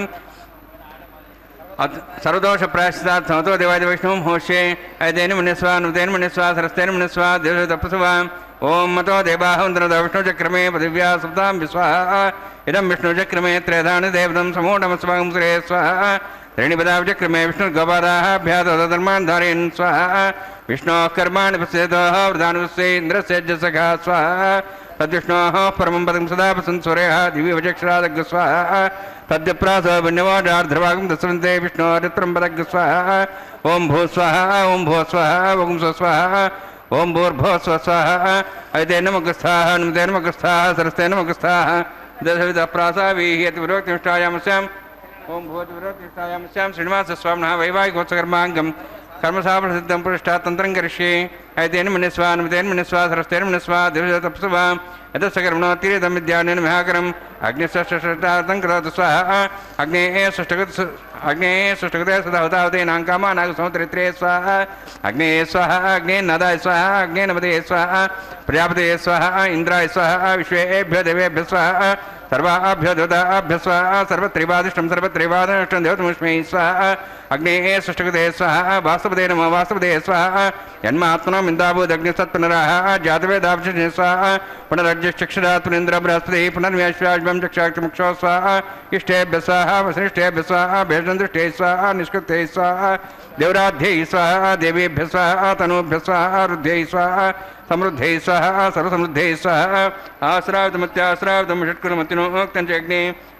सर्वदोष प्रायश्चितात् समतो देवाय वैष्णवं होष्ये ऐतेन मुनिस्वा नमतेन मुनिस्वा सरस्तेन मुनिस्वा देवसवितः प्रसवा ओं मतो देवाः वन्दनतो विष्णुचक्रमे पृथिव्या सप्तां विस्वाहा इदं विष्णुचक्रमे त्रेधानि देवतं समूढमस्वागं सुरे स्वाहा त्रीणिपदाविचक्रमे विष्णुर्गोपादाः अभ्याधर्मान् धारयन् स्वाहा विष्णोः कर्माणि पश्यतः वृदानि पश्ये इन्द्रस्य जसखा स्वाहा तद्विष्णोः परमं पदं सदा पसन् सूर्यः दिव्यवचक्षरादग् स्वाहा तद्यप्रासवन्यवाडार्ध्रभागं दस्वन्ते विष्णोरित्रं पदग् स्वाहा ओं भू स्वाहा ओं भो स्वाहा ओं स्व स्वाहा ओं भूर्भो स्व स्वाहा ऐतेन नमगस्थाः नमते नमगस्थाः सरस्ते नमगस्थाः दशविधः प्रासावीः यतिविरोक्तिष्ठायामस्याम् ओं भूतिविरोक्तिष्ठायामस्यां श्रीनिवासस्वामिनः वैवाहिकोत्सकर्माङ्गं कर्मसाफलसिद्धं पुरुष्टात् तन्त्रं करिष्ये ऐतेन मुनिस्वा नमतेन मुनिस्वा सरस्तेन मुनिस्वा दिवसतप्सवा यतस्सकर्मणोत्तीरितं विद्यानेन महाकरम् अग्निष्ठष्टार्थं करोतु स्वाहा अग्नेः षष्ठगत अग्नेः षष्ठगते सदाहुताहुतेनां कामानागसमुद्रित्रे स्वाहा अग्नेः स्वाहा अग्नेः नदाय स्वाहा अग्नेः नमते स्वाहा प्रजापते स्वाहा इंद्राय स्वाहा विश्वेभ्यो देवेभ्यो स्वाहा सर्वाभ्यो देवताभ्यो स्वाहा सर्वत्रिवादिष्टं सर्वत्रिवादिष्टं देवतमुष्मै स्वाहा अग्नेः षष्ठगते स्वाहा वास्तवदे नमः वास्तवदे स्वाहा जन्मात्मनो मिन्दाभूदग्निसत्पुनराः जातवेदाभिषे स्वाहा पुनरज्यक्षरात्मनेन्द्र बृहस्पति पुनर्व्याश्वाज्वं चक्षाक्षमुक्षो स्वाहा इष्टेभ्य स्वाहा वसिष्ठेभ्य स्वाहा भेषदृष्टे स्वाहा निष्कृते स्वाहा देवराध्यै स्वाहा देवीभ्य स्वाहा तनूभ्य स्वाहा रुद्ध्यै स्वाहा समृद्धै स्वाहा सर्वसमृद्धै स्वाहा आश्रावितमत्याश्रावितं षट्कुलमतिनोक्तं च अग्ने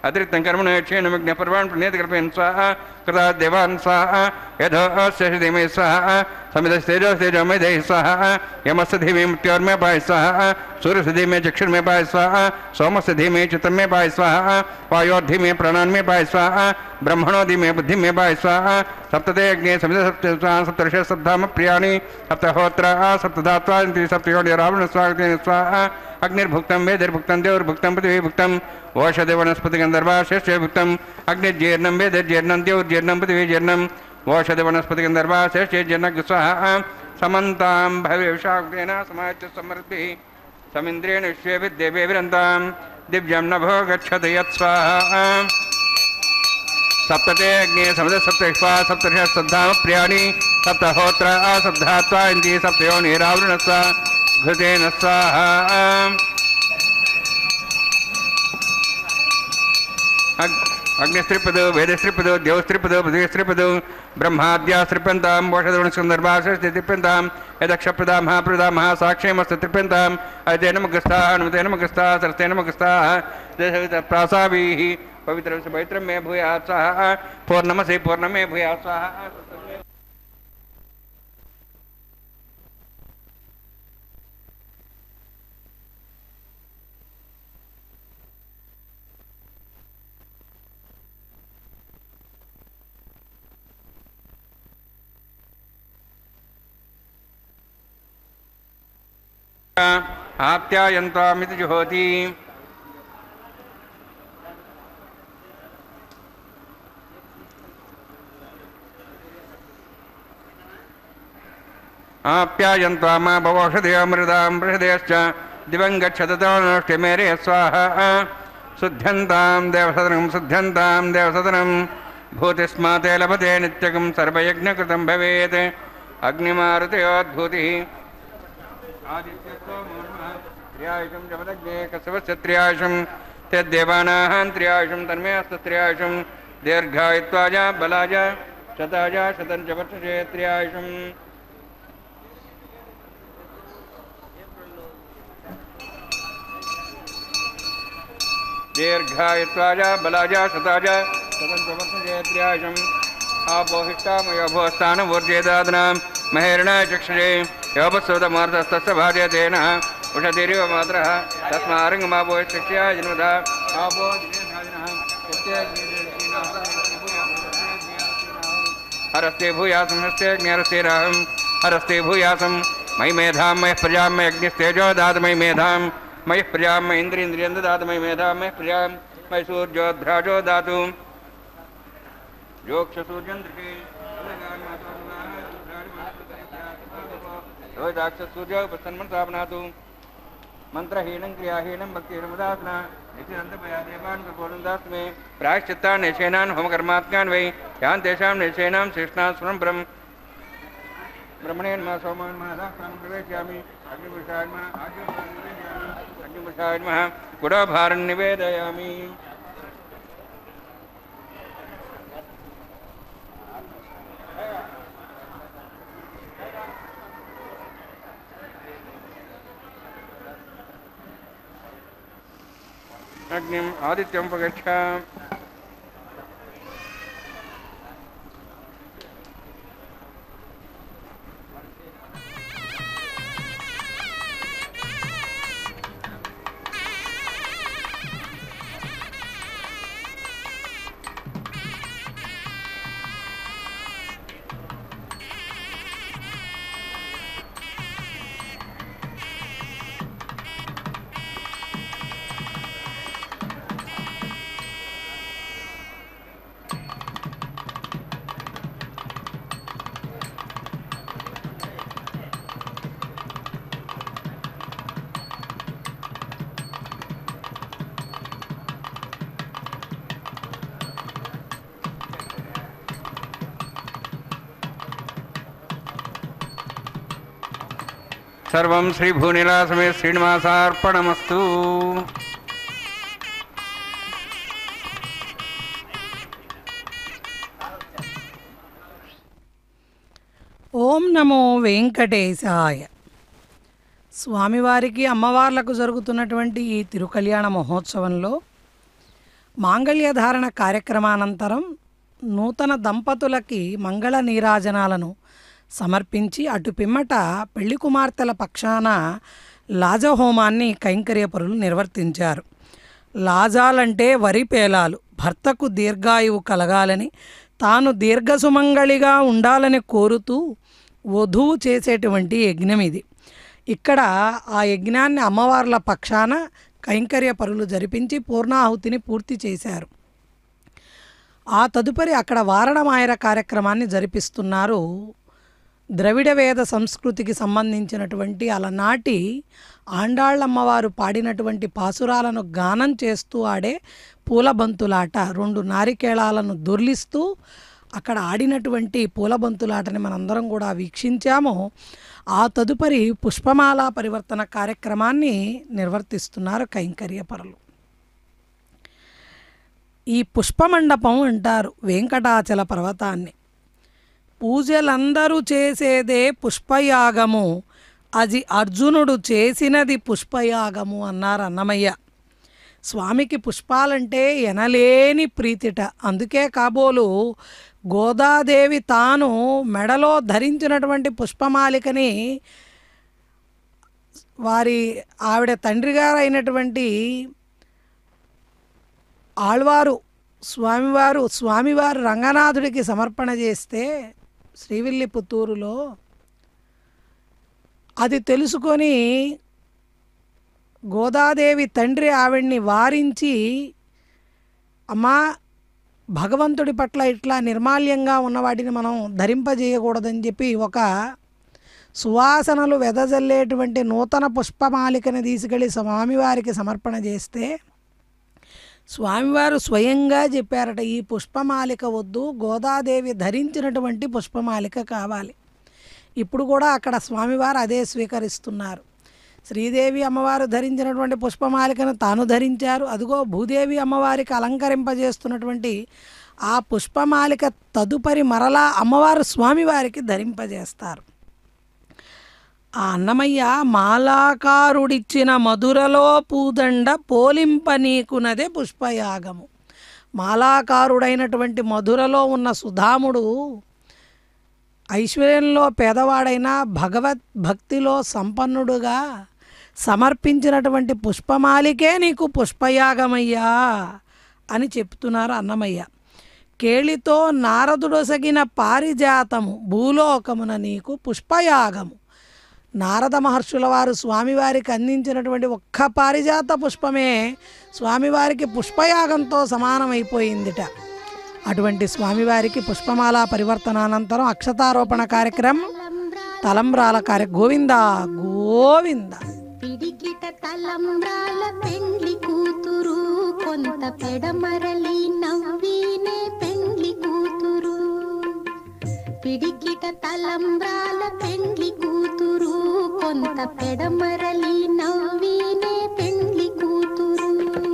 अतिरिक्तं कर्मणो यक्षेण विघ्नपर्वान् प्रणेति कल्पयन् स्वाहा कृता देवान् स्वाहा यथोऽस्य धीमे स्वाहा समितस्तेजोस्तेजोमेधे स्वाहा यमस्य धीमे मृत्योर्मे पाय स्वाहा सूर्यस्य धीमे चक्षुर्मे पाय स्वाहा सोमस्य धीमे चित्तमे पाय स्वाहा वायोर्धीमे प्राणान्मे पाय स्वाहा ब्रह्मणो धीमे बुद्धिमे पाय स्वाहा सप्तते अग्ने समित सप्त स्वाहा सप्तर्ष सप्ताम प्रियाणि सप्तहोत्र सप्तधात्वा सप्तयोनि रावण स्वागतेन स्वाहा अग्निर्भुक्तं वेदिर्भुक्तं देवैर्भुक्तं पृथिवीभुक्तं ओषधे वनस्पति गंधर्वा श्रेष्ठभुक्तं अग्निर्जीर्णं वेदिर्जीर्णं देवैर्जीर्णं पृथिवीजीर्णं ओषधे वनस्पति गंधर्वा श्रेष्ठजीर्णं स्वाहा समन्तां भवेशाक्तेन समायत्य समृद्धिः समिन्द्रेण विश्वे देवेभिरन्तां दिव्यं नभो गच्छति यत्स्वाहा सप्तते अग्ने समित सप्तष्पा सप्तर्ष सप्ताम प्रियाणि सप्तहोत्र सप्तधात्वा इन्द्रिय सप्तयोनि रावण स्वा घृतेन स्वाहा अग्निस्त्रिपदो वेदस्त्रिपदो देवस्त्रिपदो पृथ्वीस्त्रिपदो ब्रह्माद्यास्त्रिप्यन्तां वोषधवणस्कन्धर्वाश्रिप्यन्तां यदक्षप्रदा महाप्रदा महासाक्ष्यमस्त्रिप्यन्तां अजय नमगस्ताः नमते नमगस्ताः सरस्ते नमगस्ताः प्रासाभिः पवित्र पवित्रं मे भूयात् स्वाहा पूर्णमसि पूर्णमे भूयात् स्वाहा आप्यायन्त्वामिति जुहोति आप्यायन्त्वा मा भवौषधयो मृदां बृहदेश्च दिवं गच्छततोष्टिमेरे स्वाहा शुद्ध्यन्तां देवसदनं शुद्ध्यन्तां देवसदनं भूतिस्माते लभते नित्यकं सर्वयज्ञकृतं भवेत् अग्निमारुतयोद्भूतिः त्रियायुषं जपदग्ने कस्यवस्य त्रियायुषं तद्देवानाः त्रियायुषं तन्मे अस्तत्रियायुषं दीर्घायुत्वाय बलाय शताय शतं च वर्षे त्रियायुषं दीर्घायुत्वाय बलाय शताय शतं च वर्षे त्रियायुषम् आपोहिष्टामयोभोस्थानवूर्जेदादनां महेरणाय चक्षुषे योपस्वतमार्तस्तस्य भार्यतेन उषतिरिव मात्रः तस्मारङ्गमापोहिष्याय जन्मदा आपो हरस्ते भूयासं हस्ते ज्ञरस्ते राहं हरस्ते भूयासं मयि मेधां मयः प्रजां मयि अग्निस्तेजो दात मयि मेधां मयः प्रजां मयि इन्द्रियेन्द्रियं ददातु मयि मेधां मयः प्रजां मयि सूर्योद्भ्राजो दातु योक्षसूर्यन्द्रिके सूर्य उपसन्मनसापनातु मंत्रहीनं क्रियाहीनं भक्तिरमुदासना नित्यनन्दमयादेवान् प्रबोधन्दास्मे प्रायश्चित्तान् निशेनान् होमकर्मात्मान् वै यान् तेषां निशेनां श्रेष्ठान् स्मरं ब्रह्म ब्रह्मणेन मा सोमान् महादास्तां प्रवेशयामि अग्निपुरुषाय नमः अग्निपुरुषाय नमः गुडभारं निवेदयामि अग्निम आदित्यम पगच्छ सर्वं श्री भूनीला समेत श्रीनिवासार्पणमस्तु। ఓం నమో వెంకటేశాయ. స్వామివారికి అమ్మవార్లకు జరుగుతున్నటువంటి ఈ తిరుకళ్యాణ మహోత్సవంలో మాంగళ్యధారణ కార్యక్రమానంతరం నూతన దంపతులకి మంగళ నీరాజనాలను సమర్పించి అటు పిమ్మట పెళ్లి కుమార్తెల పక్షాన లాజహోమాన్ని కైంకర్యపరులు నిర్వర్తించారు. లాజాలంటే వరి పేలాలు. భర్తకు దీర్ఘాయువు కలగాలని, తాను దీర్ఘసుమంగళిగా ఉండాలని కోరుతూ వధువు చేసేటువంటి యజ్ఞం ఇది. ఇక్కడ ఆ యజ్ఞాన్ని అమ్మవార్ల పక్షాన కైంకర్య పరులు జరిపించి పూర్ణాహుతిని పూర్తి చేశారు. ఆ తదుపరి అక్కడ వారణమాయర కార్యక్రమాన్ని జరిపిస్తున్నారు. ద్రవిడ వేద సంస్కృతికి సంబంధించినటువంటి అలనాటి ఆండాళ్ళమ్మవారు పాడినటువంటి పాసురాలను గానం చేస్తూ ఆడే పూలబంతులాట, రెండు నారికేళాలను దొర్లిస్తూ అక్కడ ఆడినటువంటి పూలబంతులాటని మనందరం కూడా వీక్షించాము. ఆ తదుపరి పుష్పమాల పరివర్తన కార్యక్రమాన్ని నిర్వర్తిస్తున్నారు కైంకర్యపరులు. ఈ పుష్పమండపం అంటారు వెంకటాచల పర్వతాన్ని. పూజలందరూ చేసేదే పుష్పయాగము, అది అర్జునుడు చేసినది పుష్పయాగము అన్నారు అన్నమయ్య. స్వామికి పుష్పాలంటే ఎనలేని ప్రీతిట. అందుకే కాబోలు గోదాదేవి తాను మెడలో ధరించినటువంటి పుష్పమాలికని వారి ఆవిడ తండ్రి గారు అయినటువంటి ఆళ్వారు స్వామివారు స్వామివారు రంగనాథుడికి సమర్పణ చేస్తే శ్రీవిల్లిపుత్తూరులో అది తెలుసుకొని గోదాదేవి తండ్రి ఆవిడ్ని వారించి, అమ్మా భగవంతుడి పట్ల ఇట్లా నిర్మాల్యంగా ఉన్న వాటిని మనం ధరింపజేయకూడదని చెప్పి ఒక సువాసనలు వెదజల్లేటువంటి నూతన పుష్పమాలికని తీసుకెళ్ళి స్వామివారికి సమర్పణ చేస్తే స్వామివారు స్వయంగా చెప్పారట, ఈ పుష్పమాలిక వద్దు, గోదాదేవి ధరించినటువంటి పుష్పమాలిక కావాలి. ఇప్పుడు కూడా అక్కడ స్వామివారు అదే స్వీకరిస్తున్నారు. శ్రీదేవి అమ్మవారు ధరించినటువంటి పుష్పమాలికను తాను ధరించారు. అదిగో భూదేవి అమ్మవారికి అలంకరింపజేస్తున్నటువంటి ఆ పుష్పమాలిక తదుపరి మరలా అమ్మవారు స్వామివారికి ధరింపజేస్తారు. ఆ అన్నమయ్య మాలాకారుడిచ్చిన మధురలో పూదండ పోలింప నీకునదే పుష్పయాగము. మాలాకారుడైనటువంటి మధురలో ఉన్న సుధాముడు ఐశ్వర్యంలో పేదవాడైన భగవద్ భక్తిలో సంపన్నుడుగా సమర్పించినటువంటి పుష్పమాలికే నీకు పుష్పయాగమయ్యా అని చెప్తున్నారు అన్నమయ్య. కేళితో నారదుడొసగిన పారిజాతము భూలోకమున నీకు పుష్పయాగము. నారద మహర్షుల వారు స్వామివారికి అందించినటువంటి ఒక్క పారిజాత పుష్పమే స్వామివారికి పుష్పయాగంతో సమానమైపోయిందిట. అటువంటి స్వామివారికి పుష్పమాల పరివర్తనానంతరం అక్షతారోపణ కార్యక్రమం, తలంబ్రాల కార్య గోవింద గోవింద. పిడికిట తలంబ్రాల పెండ్లి కూతురు, కొంత పెడమరలి నవ్వినే పెండ్లి కూతురు. పిడికిట తలంబ్రాల పెండ్లి కూతురు, కొంత పెడమరలి నవ్వినే పెండ్లి కూతురు.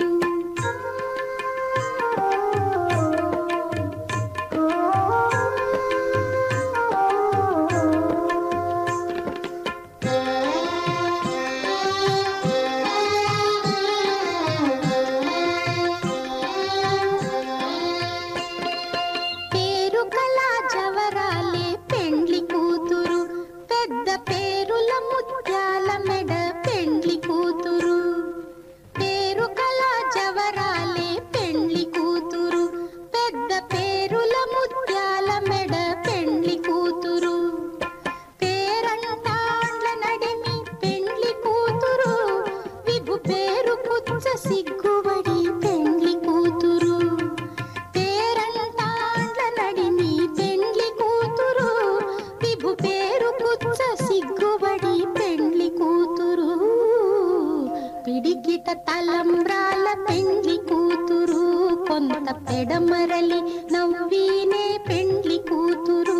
పిడికిట తలంబ్రాల పెండ్లి కూతురు, కొంత పెడమరలి నవ్వినే పెండ్లి కూతురు.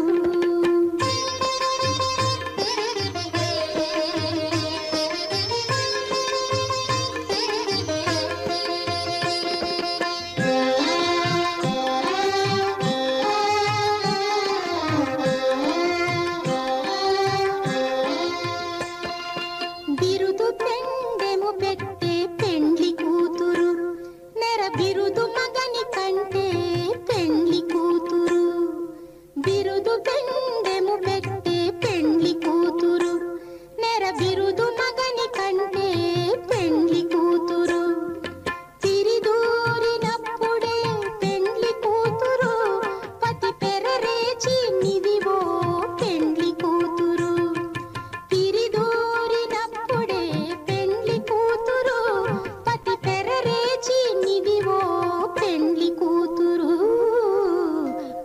బిరుదు పెండెము పెట్టే పెండ్లి కూతురు, నెర బిరుదు మగ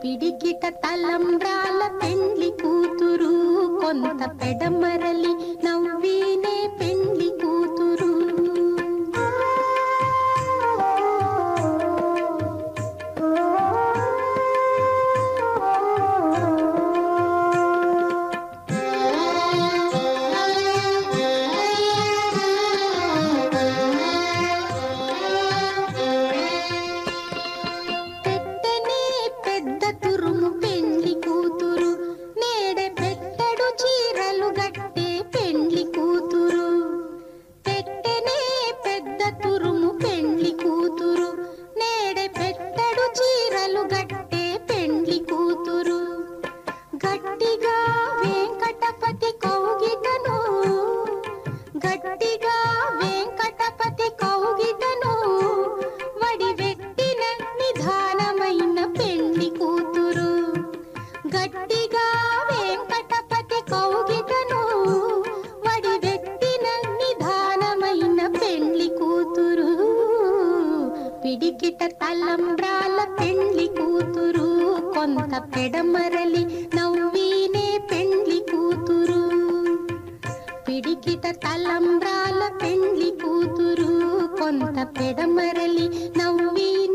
పిడికిట తలంబ్రాల పెండ్లి కూతురు కొంత పెడమరలి నవ్వీనే పెండ్లి కూతురు పిడికిట తలంబ్రాల పెండ్లి కూతురు కొంత పెడమరలి నవ్వీనే పెండ్లి కూతురు పిడికిట తలంబ్రాల పెండ్లి కూతురు కొంత పెడమరలి నవ్వీ